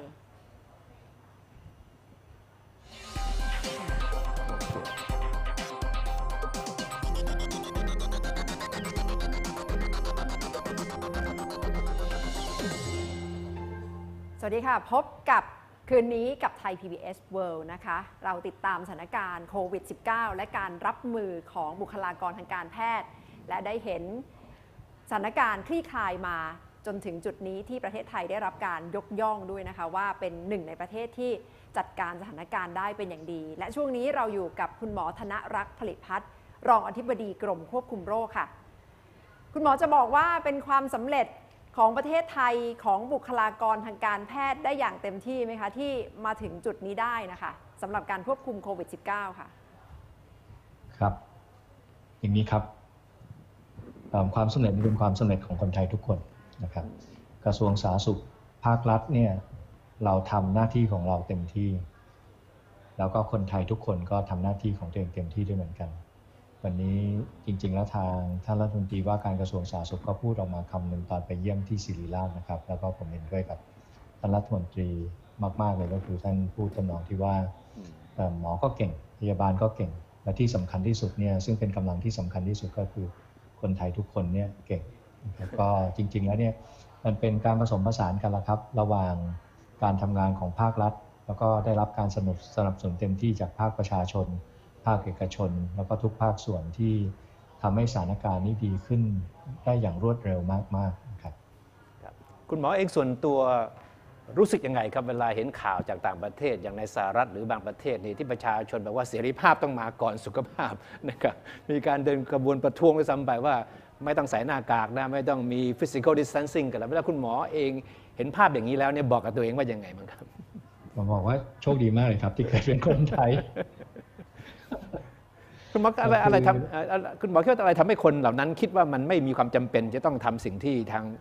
สวัสดีค่ะพบกับคืนนี้กับไทย พี บี เอส World นะคะเราติดตามสถานการณ์โควิด สิบเก้า และการรับมือของบุคลากรทางการแพทย์และได้เห็นสถานการณ์คลี่คลายมาจนถึงจุดนี้ที่ประเทศไทยได้รับการยกย่องด้วยนะคะว่าเป็นหนึ่งในประเทศที่จัดการสถานการณ์ได้เป็นอย่างดีและช่วงนี้เราอยู่กับคุณหมอธนรักษ์ผลิตพัฒน์รองอธิบดีกรมควบคุมโรคค่ะคุณหมอจะบอกว่าเป็นความสำเร็จของประเทศไทยของบุคลากรทางการแพทย์ได้อย่างเต็มที่ไหมคะที่มาถึงจุดนี้ได้นะคะสำหรับการควบคุมโควิด สิบเก้า ค่ะครับอย่างนี้ครับความสำเร็จเป็นความสำเร็จของคนไทยทุกคนนะครับกระทรวงสาธารณสุขภาครัฐเนี่ยเราทำหน้าที่ของเราเต็มที่แล้วก็คนไทยทุกคนก็ทำหน้าที่ของตัวเองเต็มที่ด้วยเหมือนกันวันนี้จริงๆแล้วทางท่านรัฐมนตรีว่าการกระทรวงสาธารณสุขก็พูดออกมาคำหนึ่งตอนไปเยี่ยมที่ศิริราชนะครับแล้วก็ผมเห็นด้วยกับท่านรัฐมนตรีมากๆเลยก็คือท่านพูดทำนองที่ว่าหมอก็เก่งพยาบาลก็เก่งและที่สำคัญที่สุดเนี่ยซึ่งเป็นกำลังที่สำคัญที่สุดก็คือคนไทยทุกคนเนี่ยเก่งนะครับก็จริงๆแล้วเนี่ยมันเป็นการผสมผสานกันละครับระหว่างการทำงานของภาครัฐแล้วก็ได้รับการสนับสนับสนุนเต็มที่จากภาคประชาชนภาคเอกชนแล้วก็ทุกภาคส่วนที่ทำให้สถานการณ์นี้ดีขึ้นได้อย่างรวดเร็วมากๆครับคุณหมอเองส่วนตัวรู้สึกยังไงครับเวลาเห็นข่าวจากต่างประเทศอย่างในสหรัฐหรือบางประเทศนี่ที่ประชาชนบอกว่าเสรีภาพต้องมาก่อนสุขภาพนะครับมีการเดินกระบวนประท้วงด้วยซ้ำไปว่าไม่ต้องใส่หน้ากากนะไม่ต้องมี physical distancing กันแล้วเวลาคุณหมอเองเห็นภาพอย่างนี้แล้วเนี่ยบอกกับตัวเองว่ายังไงบ้างครับผมบอกว่าโชคดีมากเลยครับที่เกิดเป็นคนไทยคุณหมออะไรอะไรทำคุณหมอคิดว่าอะไรทำให้คนเหล่านั้นคิดว่ามันไม่มีความจำเป็นจะต้องทำสิ่งที่ทาง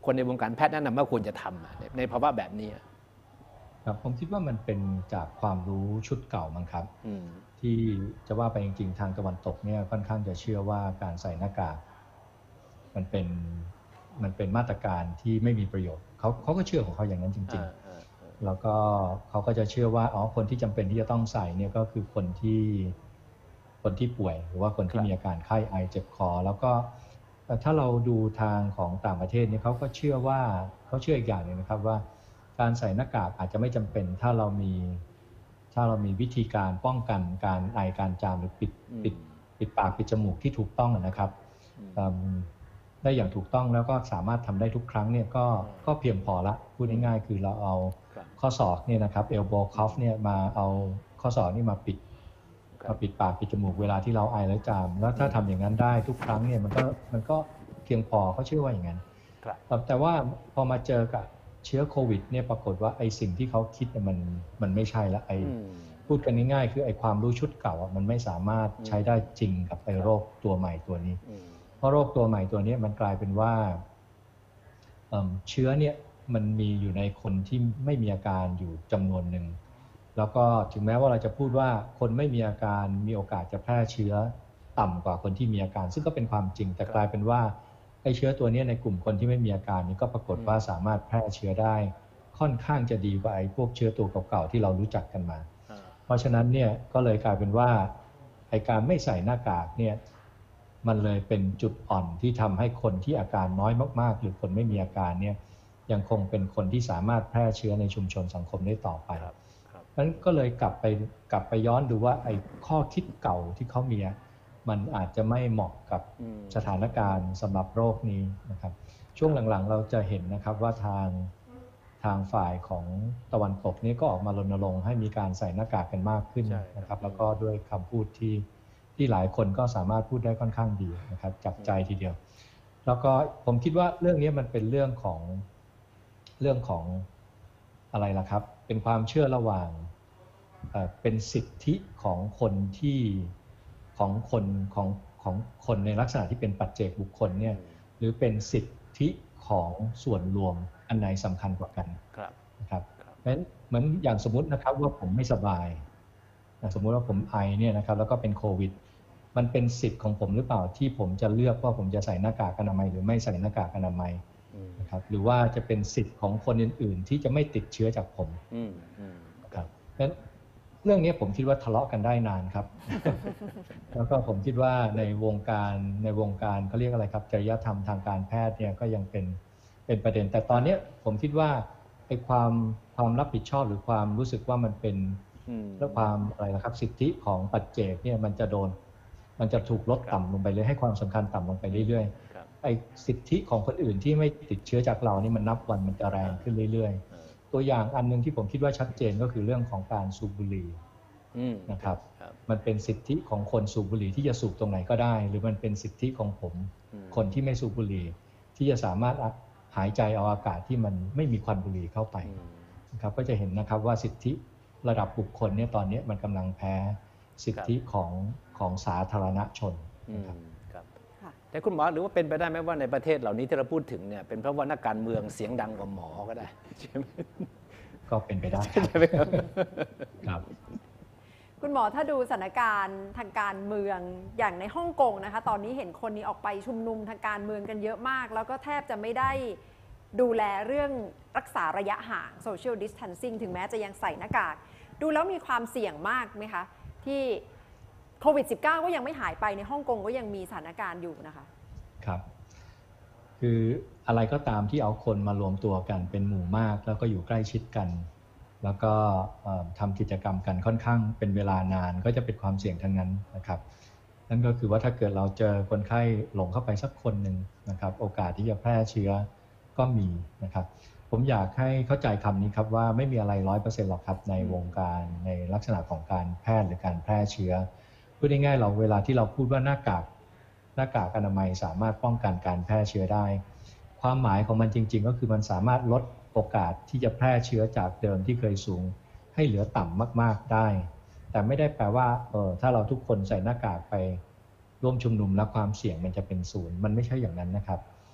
คนในวงการแพทย์แนะนำว่าควรจะทำในภาวะแบบนี้ครับผมคิดว่ามันเป็นจากความรู้ชุดเก่ามั้งครับที่จะว่าไปจริงๆทางตะวันตกเนี่ยค่อนข้างจะเชื่อว่าการใส่หน้ากากมันเป็นมันเป็นมาตรการที่ไม่มีประโยชน์เขาเขาก็เชื่อของเขาอย่างนั้นจริงๆแล้วก็เขาก็จะเชื่อว่าอ๋อคนที่จำเป็นที่จะต้องใส่เนี่ยก็คือคนที่คนที่ป่วยหรือว่าคนที่มีอาการไข้ไอเจ็บคอแล้วก็ถ้าเราดูทางของต่างประเทศเนี่ยเขาก็เชื่อว่าเขาเชื่ออีกอย่างหนึ่งนะครับว่าการใส่หน้ากากอาจจะไม่จำเป็นถ้าเรามีถ้าเรามีวิธีการป้องกันการไอการจามหรือปิดปิดปิดปากปิดจมูกที่ถูกต้องนะครับได้อย่างถูกต้องแล้วก็สามารถทำได้ทุกครั้งเนี่ยก็ก็เพียงพอละพูดง่ายๆคือเราเอาข้อศอกเนี่ยนะครับ elbow cuff เนี่ยมาเอาข้อศอกนี่มาปิดมาปิดปากปิดจมูกเวลาที่เราไอและจามแล้วถ้าทำอย่างนั้นได้ทุกครั้งเนี่ยมันก็มันก็เพียงพอเขาเชื่อว่าอย่างนั้นแต่ว่าพอมาเจอกับเชื้อโควิดเนี่ยปรากฏว่าไอสิ่งที่เขาคิดมันมันไม่ใช่ละไอพูดกันง่ายๆคือไอความรู้ชุดเก่ามันไม่สามารถใช้ได้จริงกับไอโรคตัวใหม่ตัวนี้เพราะโรคตัวใหม่ตัวนี้มันกลายเป็นว่าเชื้อเนี่ยมันมีอยู่ในคนที่ไม่มีอาการอยู่จำนวนหนึ่งแล้วก็ถึงแม้ว่าเราจะพูดว่าคนไม่มีอาการมีโอกาสจะแพร่เชื้อต่ำกว่าคนที่มีอาการซึ่งก็เป็นความจริงแต่กลายเป็นว่าไอ้เชื้อตัวนี้ในกลุ่มคนที่ไม่มีอาการนี้ก็ปรากฏว่าสามารถแพร่เชื้อได้ค่อนข้างจะดีกว่าไอ้พวกเชื้อตัวเก่าๆที่เรารู้จักกันมาเพราะฉะนั้นเนี่ยก็เลยกลายเป็นว่าไอ้การไม่ใส่หน้ากากเนี่ยมันเลยเป็นจุดอ่อนที่ทำให้คนที่อาการน้อยมากๆหรือคนไม่มีอาการเนี่ยยังคงเป็นคนที่สามารถแพร่เชื้อในชุมชนสังคมได้ต่อไปนั้นก็เลยกลับไปกลับไปย้อนดูว่าไอ้ข้อคิดเก่าที่เขามีมันอาจจะไม่เหมาะกับสถานการณ์สำหรับโรคนี้นะครับช่วงหลังๆเราจะเห็นนะครับว่าทางทางฝ่ายของตะวันตกนี้ก็ออกมารณรงค์ให้มีการใส่หน้ากากกันมากขึ้นนะครับแล้วก็ด้วยคำพูดที่ที่หลายคนก็สามารถพูดได้ค่อนข้างดีนะครับจับใจทีเดียวแล้วก็ผมคิดว่าเรื่องนี้มันเป็นเรื่องของเรื่องของอะไรล่ะครับเป็นความเชื่อระหว่างเป็นสิทธิของคนที่ของคนของของคนในลักษณะที่เป็นปัจเจกบุคคลเนี่ยหรือเป็นสิทธิของส่วนรวมอันไหนสำคัญกว่ากันนะครับเพราะฉะนั้นเหมือนอย่างสมมตินะครับว่าผมไม่สบายสมมุติว่าผมไอเนี่ยนะครับแล้วก็เป็นโควิดมันเป็นสิทธิ์ของผมหรือเปล่าที่ผมจะเลือกว่าผมจะใส่หน้ากากอนามัยหรือไม่ใส่หน้ากากอนามัยนะครับหรือว่าจะเป็นสิทธิ์ของคนอื่นๆที่จะไม่ติดเชื้อจากผมครับเพราะฉะนั้นเรื่องนี้ผมคิดว่าทะเลาะกันได้นานครับ แล้วก็ผมคิดว่าในวงการในวงการเขาเรียกอะไรครับจริยธรรมทางการแพทย์เนี่ยก็ยังเป็นเป็นประเด็นแต่ตอนนี้ผมคิดว่าไอ้ความความรับผิดชอบหรือความรู้สึกว่ามันเป็นและความอะไรนะครับสิทธิของปัจเจกเนี่ยมันจะโดนมันจะถูกลดต่ำลงไปเลยให้ความสำคัญต่ำลงไปเรื่อยๆไอ้สิทธิของคนอื่นที่ไม่ติดเชื้อจากเรานี่มันนับวันมันจะแรงขึ้นเรื่อยๆตัวอย่างอันนึงที่ผมคิดว่าชัดเจนก็คือเรื่องของการสูบบุหรี่นะครับมันเป็นสิทธิของคนสูบบุหรี่ที่จะสูบตรงไหนก็ได้หรือมันเป็นสิทธิของผมคนที่ไม่สูบบุหรี่ที่จะสามารถหายใจเอาอากาศที่มันไม่มีควันบุหรี่เข้าไปนะครับก็จะเห็นนะครับว่าสิทธิระดับบุคคลเนี่ยตอนนี้มันกำลังแพ้สิทธิของของสาธารณชนนะครับแต่คุณหมอหรือว่าเป็นไปได้ไหมว่าในประเทศเหล่านี้ที่เราพูดถึงเนี่ยเป็นเพราะว่านักการเมืองเสียงดังกว่าหมอก็ได้ใช่ไหมก็เป็นไปได้ครับคุณหมอถ้าดูสถานการณ์ทางการเมืองอย่างในฮ่องกงนะคะตอนนี้เห็นคนนี้ออกไปชุมนุมทางการเมืองกันเยอะมากแล้วก็แทบจะไม่ได้ดูแลเรื่องรักษาระยะห่าง social distancing ถึงแม้จะยังใส่หน้ากากดูแล้วมีความเสี่ยงมากไหมคะที่โควิด สิบเก้า ก็ยังไม่หายไปในฮ่องกงก็ยังมีสถานการณ์อยู่นะคะครับคืออะไรก็ตามที่เอาคนมารวมตัวกันเป็นหมู่มากแล้วก็อยู่ใกล้ชิดกันแล้วก็ทำกิจกรรมกันค่อนข้างเป็นเวลานานก็จะเป็นความเสี่ยงทั้งนั้นนะครับนั่นก็คือว่าถ้าเกิดเราเจอคนไข้หลงเข้าไปสักคนหนึ่งนะครับโอกาสที่จะแพร่เชื้อก็มีนะครับผมอยากให้เข้าใจคำนี้ครับว่าไม่มีอะไร ร้อยเปอร์เซ็นต์ หรอกครับในวงการในลักษณะของการแพทย์หรือการแพร่เชื้อพูดง่ายๆเราเวลาที่เราพูดว่าหน้ากากหน้ากากอนามัยสามารถป้องกันการแพร่เชื้อได้ความหมายของมันจริงๆก็คือมันสามารถลดโอกาสที่จะแพร่เชื้อจากเดิมที่เคยสูงให้เหลือต่ำมากๆได้แต่ไม่ได้แปลว่าเออถ้าเราทุกคนใส่หน้ากากไปร่วมชุมนุมแล้วความเสี่ยงมันจะเป็นศูนย์มันไม่ใช่อย่างนั้นนะครับแป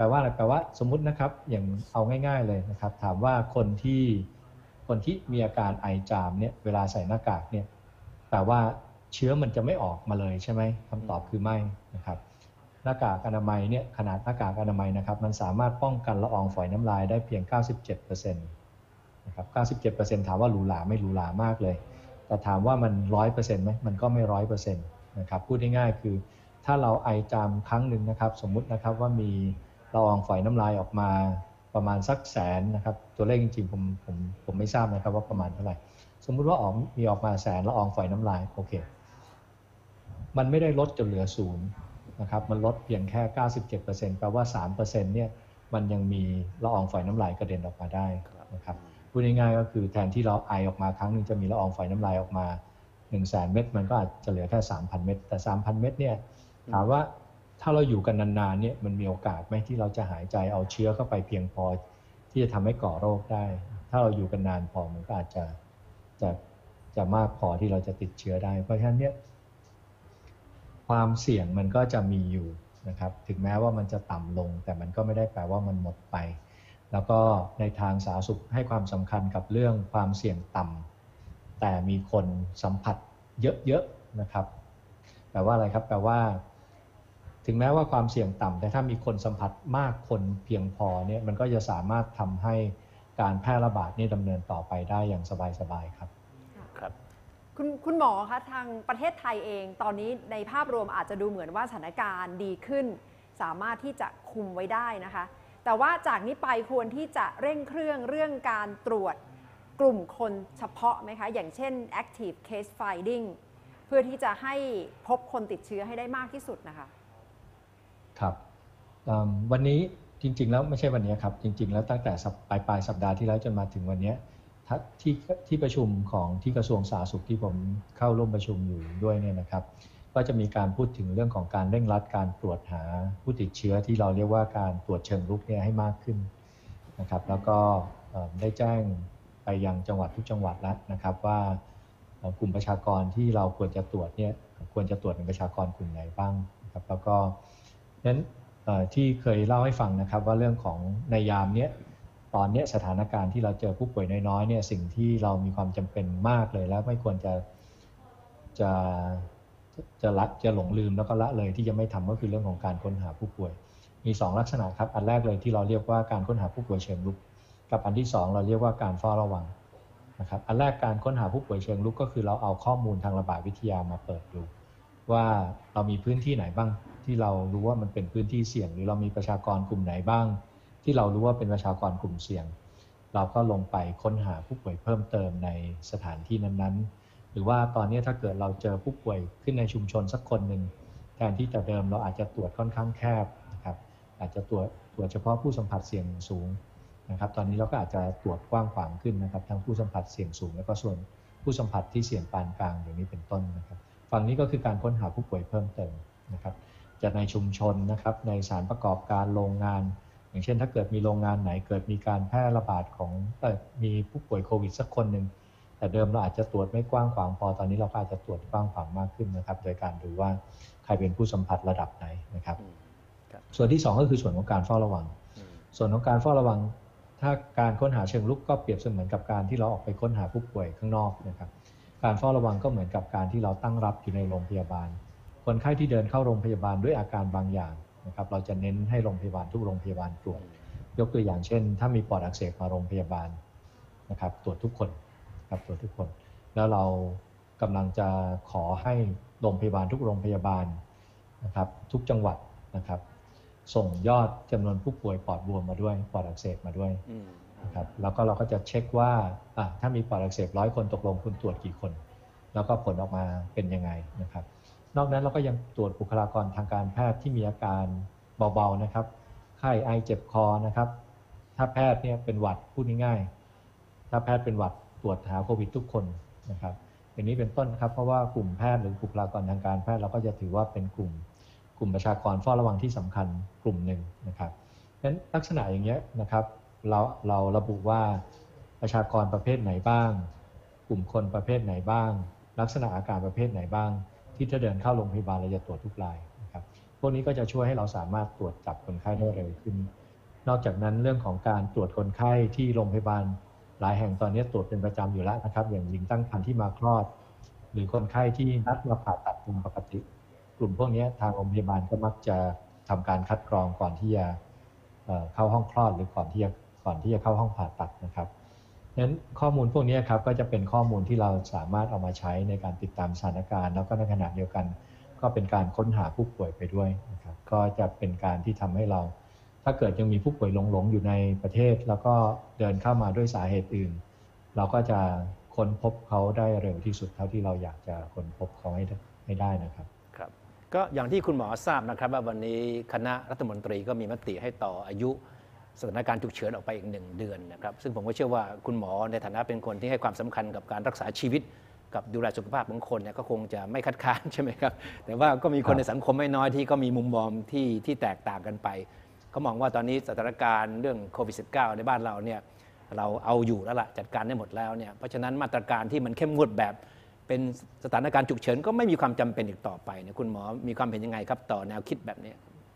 ลว่าอะไรแปลว่าสมมุตินะครับอย่างเอาง่ายๆเลยนะครับถามว่าคนที่คนที่มีอาการไอจามเนี่ยเวลาใส่หน้ากากเนี่ยแปลว่าเชื้อมันจะไม่ออกมาเลยใช่ไหมคำตอบคือไม่นะครับหน้ากากอนามัยเนี่ยขนาดหน้ากากอนามัยนะครับมันสามารถป้องกันละอองฝอยน้ำลายได้เพียง เก้าสิบเจ็ดเปอร์เซ็นต์ นะครับ เก้าสิบเจ็ดเปอร์เซ็นต์ ถามว่าหรูหราไม่หรูหรามากเลยแต่ถามว่ามัน หนึ่งร้อยเปอร์เซ็นต์ ไหมมันก็ไม่ หนึ่งร้อยเปอร์เซ็นต์ นะครับพูดง่ายๆคือถ้าเราไอจามครั้งหนึ่งนะครับสมมุตินะครับว่ามีละอองฝอยน้ำลายออกมาประมาณสักแสนนะครับตัวเลขจริงๆผมผมผมไม่ทราบนะครับว่าประมาณเท่าไหร่สมมุติว่าออกมีออกมาแสนละอองฝอยน้ำลายโอเคมันไม่ได้ลดจนเหลือศูนย์นะครับมันลดเพียงแค่ เก้าสิบเจ็ดเปอร์เซ็นต์ แปลว่า สามเปอร์เซ็นต์ เนี่ยมันยังมีละอองฝอยน้ำลายกระเด็นออกมาได้นะครับพูดง่ายๆก็คือแทนที่เราไอออกมาครั้งนึงจะมีละอองฝอยน้ำลายออกมา หนึ่งแสน เม็ดมันก็อาจจะเหลือแค่ สามพัน เม็ดแต่ สามพัน เม็ดเนี่ยถามว่าถ้าเราอยู่กันนานๆเนี่ยมันมีโอกาสไหมที่เราจะหายใจเอาเชื้อเข้าไปเพียงพอที่จะทำให้ก่อโรคได้ถ้าเราอยู่กันนานพอมันก็อาจจะจะจะมากพอที่เราจะติดเชื้อได้เพราะฉะนั้นเนี่ยความเสี่ยงมันก็จะมีอยู่นะครับถึงแม้ว่ามันจะต่ำลงแต่มันก็ไม่ได้แปลว่ามันหมดไปแล้วก็ในทางสาธารณสุขให้ความสำคัญกับเรื่องความเสี่ยงต่ำแต่มีคนสัมผัสเยอะๆนะครับแปลว่าอะไรครับแปลว่าถึงแม้ว่าความเสี่ยงต่ำแต่ถ้ามีคนสัมผัสมากคนเพียงพอเนี่ยมันก็จะสามารถทำให้การแพร่ระบาดนี่ดำเนินต่อไปได้อย่างสบายๆครับครับคุณคุณหมอคะทางประเทศไทยเองตอนนี้ในภาพรวมอาจจะดูเหมือนว่าสถานการณ์ดีขึ้นสามารถที่จะคุมไว้ได้นะคะแต่ว่าจากนี้ไปควรที่จะเร่งเครื่องเรื่องการตรวจกลุ่มคนเฉพาะไหมคะอย่างเช่น active case finding เพื่อที่จะให้พบคนติดเชื้อให้ได้มากที่สุดนะคะครับวันนี้จริงๆแล้วไม่ใช่วันนี้ครับจริงๆแล้วตั้งแต่ปลายปลายสัปดาห์ที่แล้วจนมาถึงวันนี้ที่ที่ประชุมของที่กระทรวงสาธารณสุขที่ผมเข้าร่วมประชุมอยู่ด้วยเนี่ยนะครับก็จะมีการพูดถึงเรื่องของการเร่งรัดการตรวจหาผู้ติดเชื้อที่เราเรียกว่าการตรวจเชิงรุกเนี่ยให้มากขึ้นนะครับแล้วก็ได้แจ้งไปยังจังหวัดทุกจังหวัดแล้วนะครับว่ากลุ่มประชากรที่เราควรจะตรวจเนี่ยควรจะตรวจเป็นประชากรกลุ่มไหนบ้างนะครับแล้วก็นั้นที่เคยเล่าให้ฟังนะครับว่าเรื่องของในยามนี้ตอนนี้สถานการณ์ที่เราเจอผู้ป่วยน้อยๆเนี่ยสิ่งที่เรามีความจำเป็นมากเลยแล้วไม่ควรจะจะจะละจะหลงลืมแล้วก็ละเลยที่จะไม่ทำก็คือเรื่องของการค้นหาผู้ป่วยมีสองลักษณะครับอันแรกเลยที่เราเรียกว่าการค้นหาผู้ป่วยเชิงรุกกับอันที่สองเราเรียกว่าการเฝ้าระวังนะครับอันแรกการค้นหาผู้ป่วยเชิงรุกก็คือเราเอาข้อมูลทางระบาดวิทยามาเปิดดูว่าเรามีพื้นที่ไหนบ้างที่เรารู้ว่ามันเป็นพื้นที่เสี่ยงหรือเรามีประชากรกลุ่มไหนบ้างที่เรารู้ว่าเป็นประชากรกลุ่มเสี่ยงเราก็ลงไปค้นหาผู้ป่วยเพิ่มเติมในสถานที่นั้นๆหรือว่าตอนนี้ถ้าเกิดเราเจอผู้ป่วยขึ้นในชุมชนสักคนหนึ่งแทนที่แต่เดิมเราอาจจะตรวจค่อนข้างแคบนะครับอาจจะตรวจตรวจเฉพาะผู้สัมผัสเสี่ยงสูงนะครับตอนนี้เราก็อาจจะตรวจกว้างขวางขึ้นนะครับทั้งผู้สัมผัสเสี่ยงสูงแล้วก็ส่วนผู้สัมผัสที่เสี่ยงปานกลางอย่างนี้เป็นต้นนะครับฝั่งนี้ก็คือการค้นหาผู้ป่วยเพิ่มเติมนะครับจะในชุมชนนะครับในสถานประกอบการโรงงานอย่างเช่นถ้าเกิดมีโรงงานไหนเกิดมีการแพร่ระบาดของมีผู้ป่วยโควิดสักคนหนึ่งแต่เดิมเราอาจจะตรวจไม่กว้างขวางพอตอนนี้เราก็อาจจะตรวจกว้างขวางมากขึ้นนะครับโดยการดูว่าใครเป็นผู้สัมผัสระดับไหนนะครับส่วนที่สองก็คือส่วนของการเฝ้าระวังส่วนของการเฝ้าระวังถ้าการค้นหาเชิงรุกก็เปรียบเสมือนกับการที่เราออกไปค้นหาผู้ป่วยข้างนอกนะครับการเฝ้าระวังก็เหมือนกับการที่เราตั้งรับอยู่ในโรงพยาบาลคนไข้ที่เดินเข้าโรงพยาบาลด้วยอาการบางอย่างนะครับเราจะเน้นให้โรงพยาบาลทุกโรงพยาบาลตรวจยกตัวอย่างเช่นถ้ามีปอดอักเสบมาโรงพยาบาลนะครับตรวจทุกคนครับตรวจทุกคนแล้วเรากำลังจะขอให้โรงพยาบาลทุกโรงพยาบาลนะครับทุกจังหวัดนะครับส่งยอดจำนวนผู้ป่วยปอดบวมมาด้วยปอดอักเสบมาด้วยนะครับแล้วก็เราก็จะเช็คว่าถ้ามีปอดอักเสบร้อยคนตกลงคุณตรวจกี่คนแล้วก็ผลออกมาเป็นยังไงนะครับนอกนั้นเราก็ยังตรวจบุคลากรทางการแพทย์ที่มีอาการเบาๆนะครับไข้ไอเจ็บคอนะครับถ้าแพทย์เนี่ยเป็นหวัดพูดง่ายๆถ้าแพทย์เป็นหวัดตรวจหาโควิดทุกคนนะครับอย่างนี้เป็นต้นครับเพราะว่ากลุ่มแพทย์หรือบุคลากรทางการแพทย์เราก็จะถือว่าเป็นกลุ่มกลุ่มประชากรเฝ้าระวังที่สำคัญกลุ่มหนึ่งนะครับดังนั้นลักษณะอย่างเงี้ยนะครับเราเราระบุว่าประชากรประเภทไหนบ้างกลุ่มคนประเภทไหนบ้างลักษณะอาการประเภทไหนบ้างที่ถ้าเดินเข้าโรงพยาบาลเราจะตรวจทุกรายนะครับพวกนี้ก็จะช่วยให้เราสามารถตรวจจับคนไข้ได้เร็วขึ้นนอกจากนั้นเรื่องของการตรวจคนไข้ที่โรงพยาบาลหลายแห่งตอนนี้ตรวจเป็นประจำอยู่แล้วนะครับอย่างหญิงตั้งครรภ์ที่มาคลอดหรือคนไข้ที่นัดมาผ่าตัดเป็นปกติกลุ่มพวกนี้ทางโรงพยาบาลก็มักจะทำการคัดกรองก่อนที่จะเข้าห้องคลอดหรือก่อนที่จะก่อนที่จะเข้าห้องผ่าตัดนะครับนั้นข้อมูลพวกนี้ครับก็จะเป็นข้อมูลที่เราสามารถเอามาใช้ในการติดตามสถานการณ์แล้วก็ในขณะเดียวกันก็เป็นการค้นหาผู้ป่วยไปด้วยนะครับก็จะเป็นการที่ทำให้เราถ้าเกิดยังมีผู้ป่วยหลงๆอยู่ในประเทศแล้วก็เดินเข้ามาด้วยสาเหตุอื่นเราก็จะค้นพบเขาได้เร็วที่สุดเท่าที่เราอยากจะค้นพบเขาให้ให้ได้นะครับครับก็อย่างที่คุณหมอทราบนะครับว่าวันนี้คณะรัฐมนตรีก็มีมติให้ต่ออายุสถานการณ์ฉุกเฉินออกไปอีกหนึ่งเดือนนะครับซึ่งผมก็เชื่อว่าคุณหมอในฐานะเป็นคนที่ให้ความสำคัญกับการรักษาชีวิตกับดูแลสุขภาพของคนเนี่ยก็คงจะไม่คัดค้านใช่ไหมครับแต่ว่าก็มีคนในสังคมไม่น้อยที่ก็มีมุมมองที่ที่แตกต่างกันไปเขามองว่าตอนนี้สถานการณ์เรื่องโควิด สิบเก้า ในบ้านเราเนี่ยเราเอาอยู่แล้วล่ะจัดการได้หมดแล้วเนี่ยเพราะฉะนั้นมาตรการที่มันเข้มงวดแบบเป็นสถานการณ์ฉุกเฉินก็ไม่มีความจำเป็นอีกต่อไปเนี่ยคุณหมอมีความเห็นยังไงครับต่อแนวคิดแบบนี้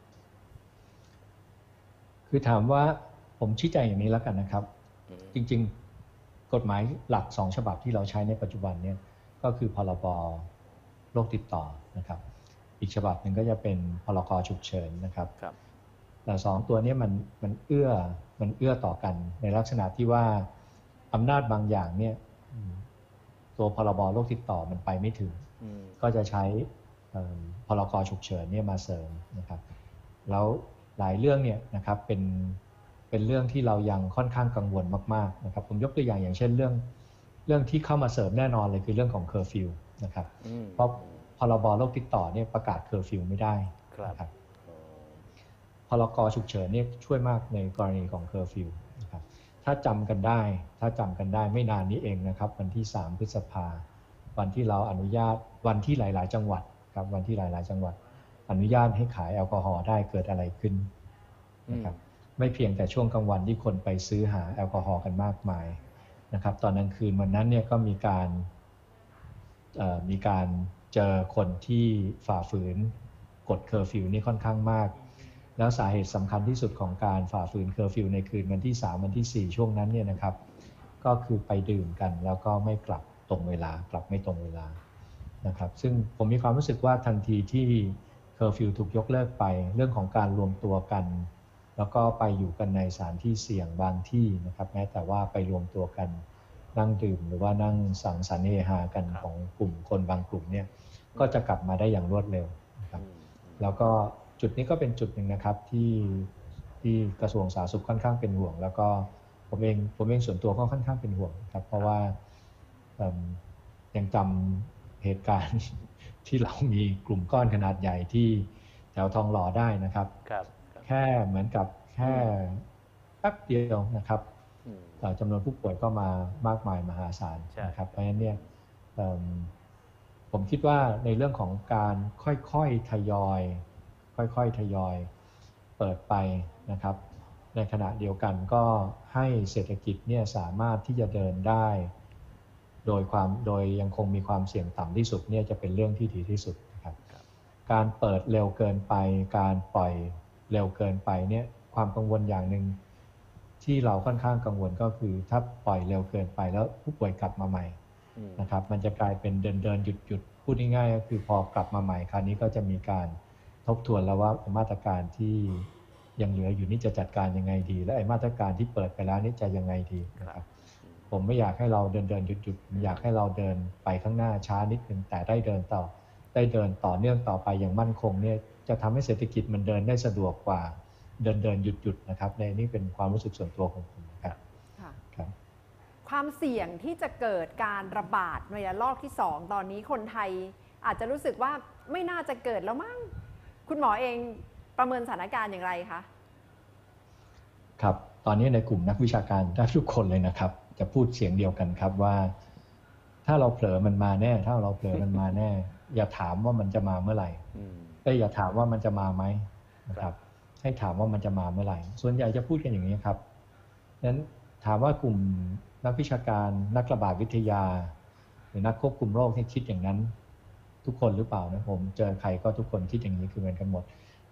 คือถามว่าผมชี้แจงอย่างนี้แล้วกันนะครับจริงๆกฎหมายหลักสองฉบับที่เราใช้ในปัจจุบันเนี่ยก็คือพรบโรคติดต่อนะครับอีกฉบับหนึ่งก็จะเป็นพรกฉุกเฉินนะครับแต่สองตัวนี้มันมันเอื้อมันเอื้อต่อกันในลักษณะที่ว่าอำนาจบางอย่างเนี่ยตัวพรบโรคติดต่อมันไปไม่ถึงก็จะใช้พรกฉุกเฉินเนี่ยมาเสริมนะครับแล้วหลายเรื่องเนี่ยนะครับเป็นเป็นเรื่องที่เรายังค่อนข้างกังวลมากๆนะครับผมยกตัวอย่างอย่างเช่นเรื่องเรื่องที่เข้ามาเสริมแน่นอนเลยคือเรื่องของเคอร์ฟิวนะครับเพราะพรบโรคติดต่อเนี่ยประกาศเคอร์ฟิวไม่ได้นะครับพรกฉุกเฉินเนี่ยช่วยมากในกรณีของเคอร์ฟิวนะครับถ้าจำกันได้ถ้าจำกันได้ไม่นานนี้เองนะครับวันที่สามพฤษภาวันที่เราอนุญาตวันที่หลายๆจังหวัดครับวันที่หลายๆจังหวัดอนุญาตให้ขายแอลกอฮอล์ได้เกิดอะไรขึ้นนะครับไม่เพียงแต่ช่วงกลางวันที่คนไปซื้อหาแอลกอฮอล์กันมากมายนะครับตอนกลางคืนวันนั้นเนี่ยก็มีการมีการเจอคนที่ฝ่าฝืนกฎเคอร์ฟิวนี่ค่อนข้างมากแล้วสาเหตุสำคัญที่สุดของการฝ่าฝืนเคอร์ฟิวในคืนวันที่สามวันที่สี่ช่วงนั้นเนี่ยนะครับก็คือไปดื่มกันแล้วก็ไม่กลับตรงเวลากลับไม่ตรงเวลานะครับซึ่งผมมีความรู้สึกว่าทันทีที่เคอร์ฟิวถูกยกเลิกไปเรื่องของการรวมตัวกันแล้วก็ไปอยู่กันในสถานที่เสี่ยงบางที่นะครับแม้แต่ว่าไปรวมตัวกันนั่งดื่มหรือว่านั่งสังสรรค์เฮฮากันของกลุ่มคนบางกลุ่มเนี่ยก็จะกลับมาได้อย่างรวดเร็วนะครับแล้วก็จุดนี้ก็เป็นจุดหนึ่งนะครับที่ที่กระทรวงสาธารณสุขค่อนข้างเป็นห่วงแล้วก็ผมเองผมเองส่วนตัวก็ค่อนข้างเป็นห่วงครับเพราะว่ายังจำเหตุการณ์ที่เรามีกลุ่มก้อนขนาดใหญ่ที่แถวทองหล่อได้นะครับแค่เหมือนกับแค่แป๊บเดียวนะครับจำนวนผู้ป่วยก็มามากมายมหาศาลนะครับเพราะฉะนั้นเนี่ยผมคิดว่าในเรื่องของการค่อยๆทยอยค่อยๆทยอยเปิดไปนะครับในขณะเดียวกันก็ให้เศรษฐกิจเนี่ยสามารถที่จะเดินได้โดยความโดยยังคงมีความเสี่ยงต่ำที่สุดเนี่ยจะเป็นเรื่องที่ดีที่สุดนะครับการเปิดเร็วเกินไปการปล่อยเร็วเกินไปเนี่ยความกังวลอย่างหนึ่งที่เราค่อนข้างกังวลก็คือถ้าปล่อยเร็วเกินไปแล้วผู้ป่วยกลับมาใหม่นะครับมันจะกลายเป็นเดินเดินหยุดหยุดพูดง่ายๆก็คือพอกลับมาใหม่คราวนี้ก็จะมีการทบทวนแล้วว่ามาตรการที่ยังเหลืออยู่นี่จะจัดการยังไงดีและไอ้มาตรการที่เปิดไปแล้วนี่จะยังไงดีนะครับผมไม่อยากให้เราเดินเดินหยุดหยุดอยากให้เราเดินไปข้างหน้าช้านิดนึงแต่ได้เดินต่อได้เดินต่อเนื่องต่อไปอย่างมั่นคงเนี่ยจะทำให้เศรษฐกิจมันเดินได้สะดวกกว่าเดินเดินหยุดหยุดนะครับในนี่เป็นความรู้สึกส่วนตัวของผมครับครับความเสี่ยงที่จะเกิดการระบาดในระลอกที่สองตอนนี้คนไทยอาจจะรู้สึกว่าไม่น่าจะเกิดแล้วมั้งคุณหมอเองประเมินสถานการณ์อย่างไรคะครับตอนนี้ในกลุ่มนักวิชาการทุกคนเลยนะครับจะพูดเสียงเดียวกันครับว่าถ้าเราเผลอมันมาแน่ถ้าเราเผลอมันมาแน่อย่าถามว่ามันจะมาเมื่อไหร่แต่อย่าถามว่ามันจะมาไหมนะครับให้ถามว่ามันจะมาเมื่อไหร่ส่วนใหญ่จะพูดกันอย่างนี้ครับนั้นถามว่ากลุ่มนักวิชาการนักระบาดวิทยาหรือนักควบคุมโรคที่คิดอย่างนั้นทุกคนหรือเปล่านะผมเจอใครก็ทุกคนคิดอย่างนี้คือเหมือนกันหมด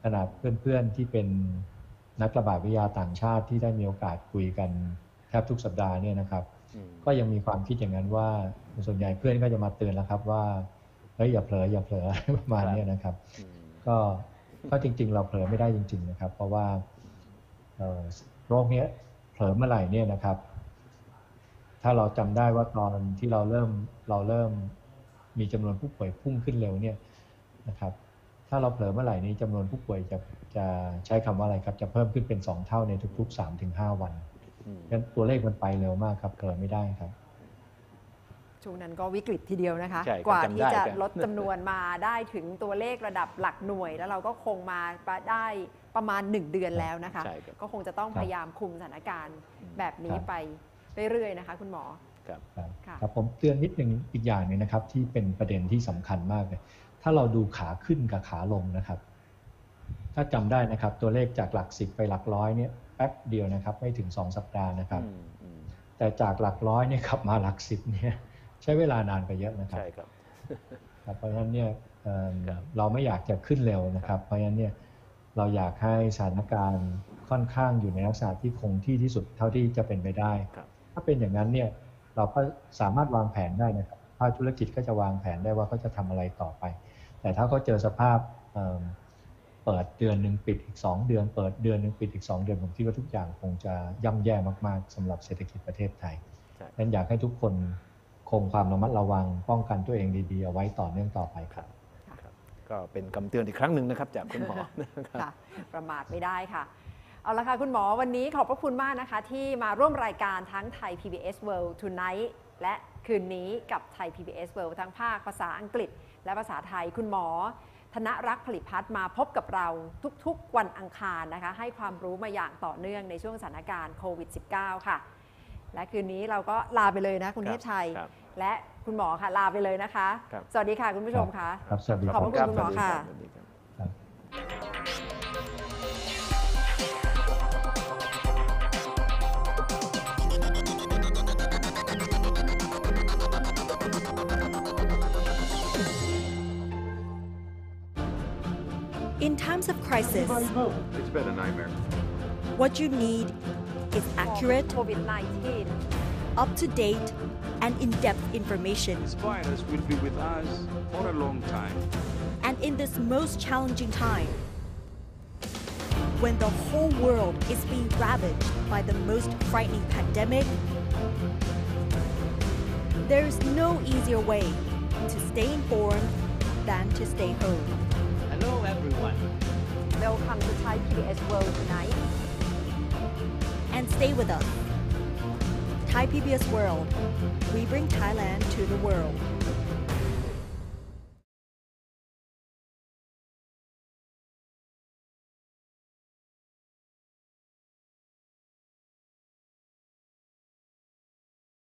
ขนาดเพื่อนๆที่เป็นนักระบาดวิทยาต่างชาติที่ได้มีโอกาสคุยกันแทบทุกสัปดาห์เนี่ยนะครับก็ยังมีความคิดอย่างนั้นว่าส่วนใหญ่เพื่อนก็จะมาเตือนแล้วครับว่าเฮ้ยอย่าเผลออย่าเผลอประมาณนี้นะครับก็ก็จริงๆเราเผลอไม่ได้จริงๆนะครับเพราะว่าโรคนี้เผลอเมื่อไหร่เนี่ยนะครับถ้าเราจำได้ว่าตอนที่เราเริ่มเราเริ่มมีจำนวนผู้ป่วยพุ่งขึ้นเร็วเนี่ยนะครับถ้าเราเผลอเมื่อไหร่นี้จำนวนผู้ป่วยจะจะใช้คำว่าอะไรครับจะเพิ่มขึ้นเป็นสองเท่าในทุกๆ สามถึงห้า วันงั้นตัวเลขมันไปเร็วมากครับเผลอไม่ได้ครับช่วงนั้นก็วิกฤตทีเดียวนะคะกว่าที่จะลดจำนวนมาได้ถึงตัวเลขระดับหลักหน่วยแล้วเราก็คงมาได้ประมาณหนึ่งเดือนแล้วนะคะก็คงจะต้องพยายามคุมสถานการณ์แบบนี้ไปเรื่อยๆนะคะคุณหมอครับครับผมเตือนนิดนึงอีกอย่างนึงนะครับที่เป็นประเด็นที่สำคัญมากเลยถ้าเราดูขาขึ้นกับขาลงนะครับถ้าจำได้นะครับตัวเลขจากหลักสิบไปหลักร้อยเนี่ยแป๊บเดียวนะครับไม่ถึงสองสัปดาห์นะครับแต่จากหลักร้อยเนี่ยขับมาหลักสิบเนี่ยใช้เวลานานไปเยอะนะครับใช่ครับเพราะฉะนั้นเนี่ยเราไม่อยากจะขึ้นเร็วนะครับเพราะฉะนั้นเนี่ยเราอยากให้สถานการณ์ค่อนข้างอยู่ในลักษณะที่คงที่ที่สุดเท่าที่จะเป็นไปได้ถ้าเป็นอย่างนั้นเนี่ยเราก็สามารถวางแผนได้นะครับภาคธุรกิจก็จะวางแผนได้ว่าเขาจะทำอะไรต่อไปแต่ถ้าเขาเจอสภาพเปิดเดือนหนึ่งปิดอีกสองเดือนเปิดเดือนหนึ่งปิดอีกสองเดือนผมคิดว่าทุกอย่างคงจะย่ำแย่มากๆสำหรับเศรษฐกิจประเทศไทยดังนั้นอยากให้ทุกคนคงความระมัดระวังป้องกันตัวเองดีๆเอาไว้ต่อเนื่องต่อไปครับก็เป็นคำเตือนอีกครั้งหนึ่งนะครับจากคุณหมอค่ะประมาทไม่ได้ค่ะเอาละค่ะคุณหมอวันนี้ขอบพระคุณมากนะคะที่มาร่วมรายการทั้งไทย พี บี เอส World Tonight และคืนนี้กับไทย พี บี เอส World ทั้งภาคภาษาอังกฤษและภาษาไทยคุณหมอธนรักษ์ผลิตพัฒน์มาพบกับเราทุกๆวันอังคารนะคะให้ความรู้มาอย่างต่อเนื่องในช่วงสถานการณ์โควิด สิบเก้า ค่ะและคืนนี้เราก็ลาไปเลยนะคุณเทพชัยและคุณหมอค่ะลาไปเลยนะคะสวัสดีค่ะคุณผู้ชมค่ะขอบคุณคุณหมอค่ะ In times of crisis, it's been a nightmare. What you need is accurate, COVID nineteen, up-to-date, and in-depth information. This virus will be with us for a long time. And in this most challenging time, when the whole world is being ravaged by the most frightening pandemic, there is no easier way to stay informed than to stay home. Hello everyone. Welcome to Thai พี บี เอส World Tonight. And stay with us. Thai พี บี เอส World. We bring Thailand to the world.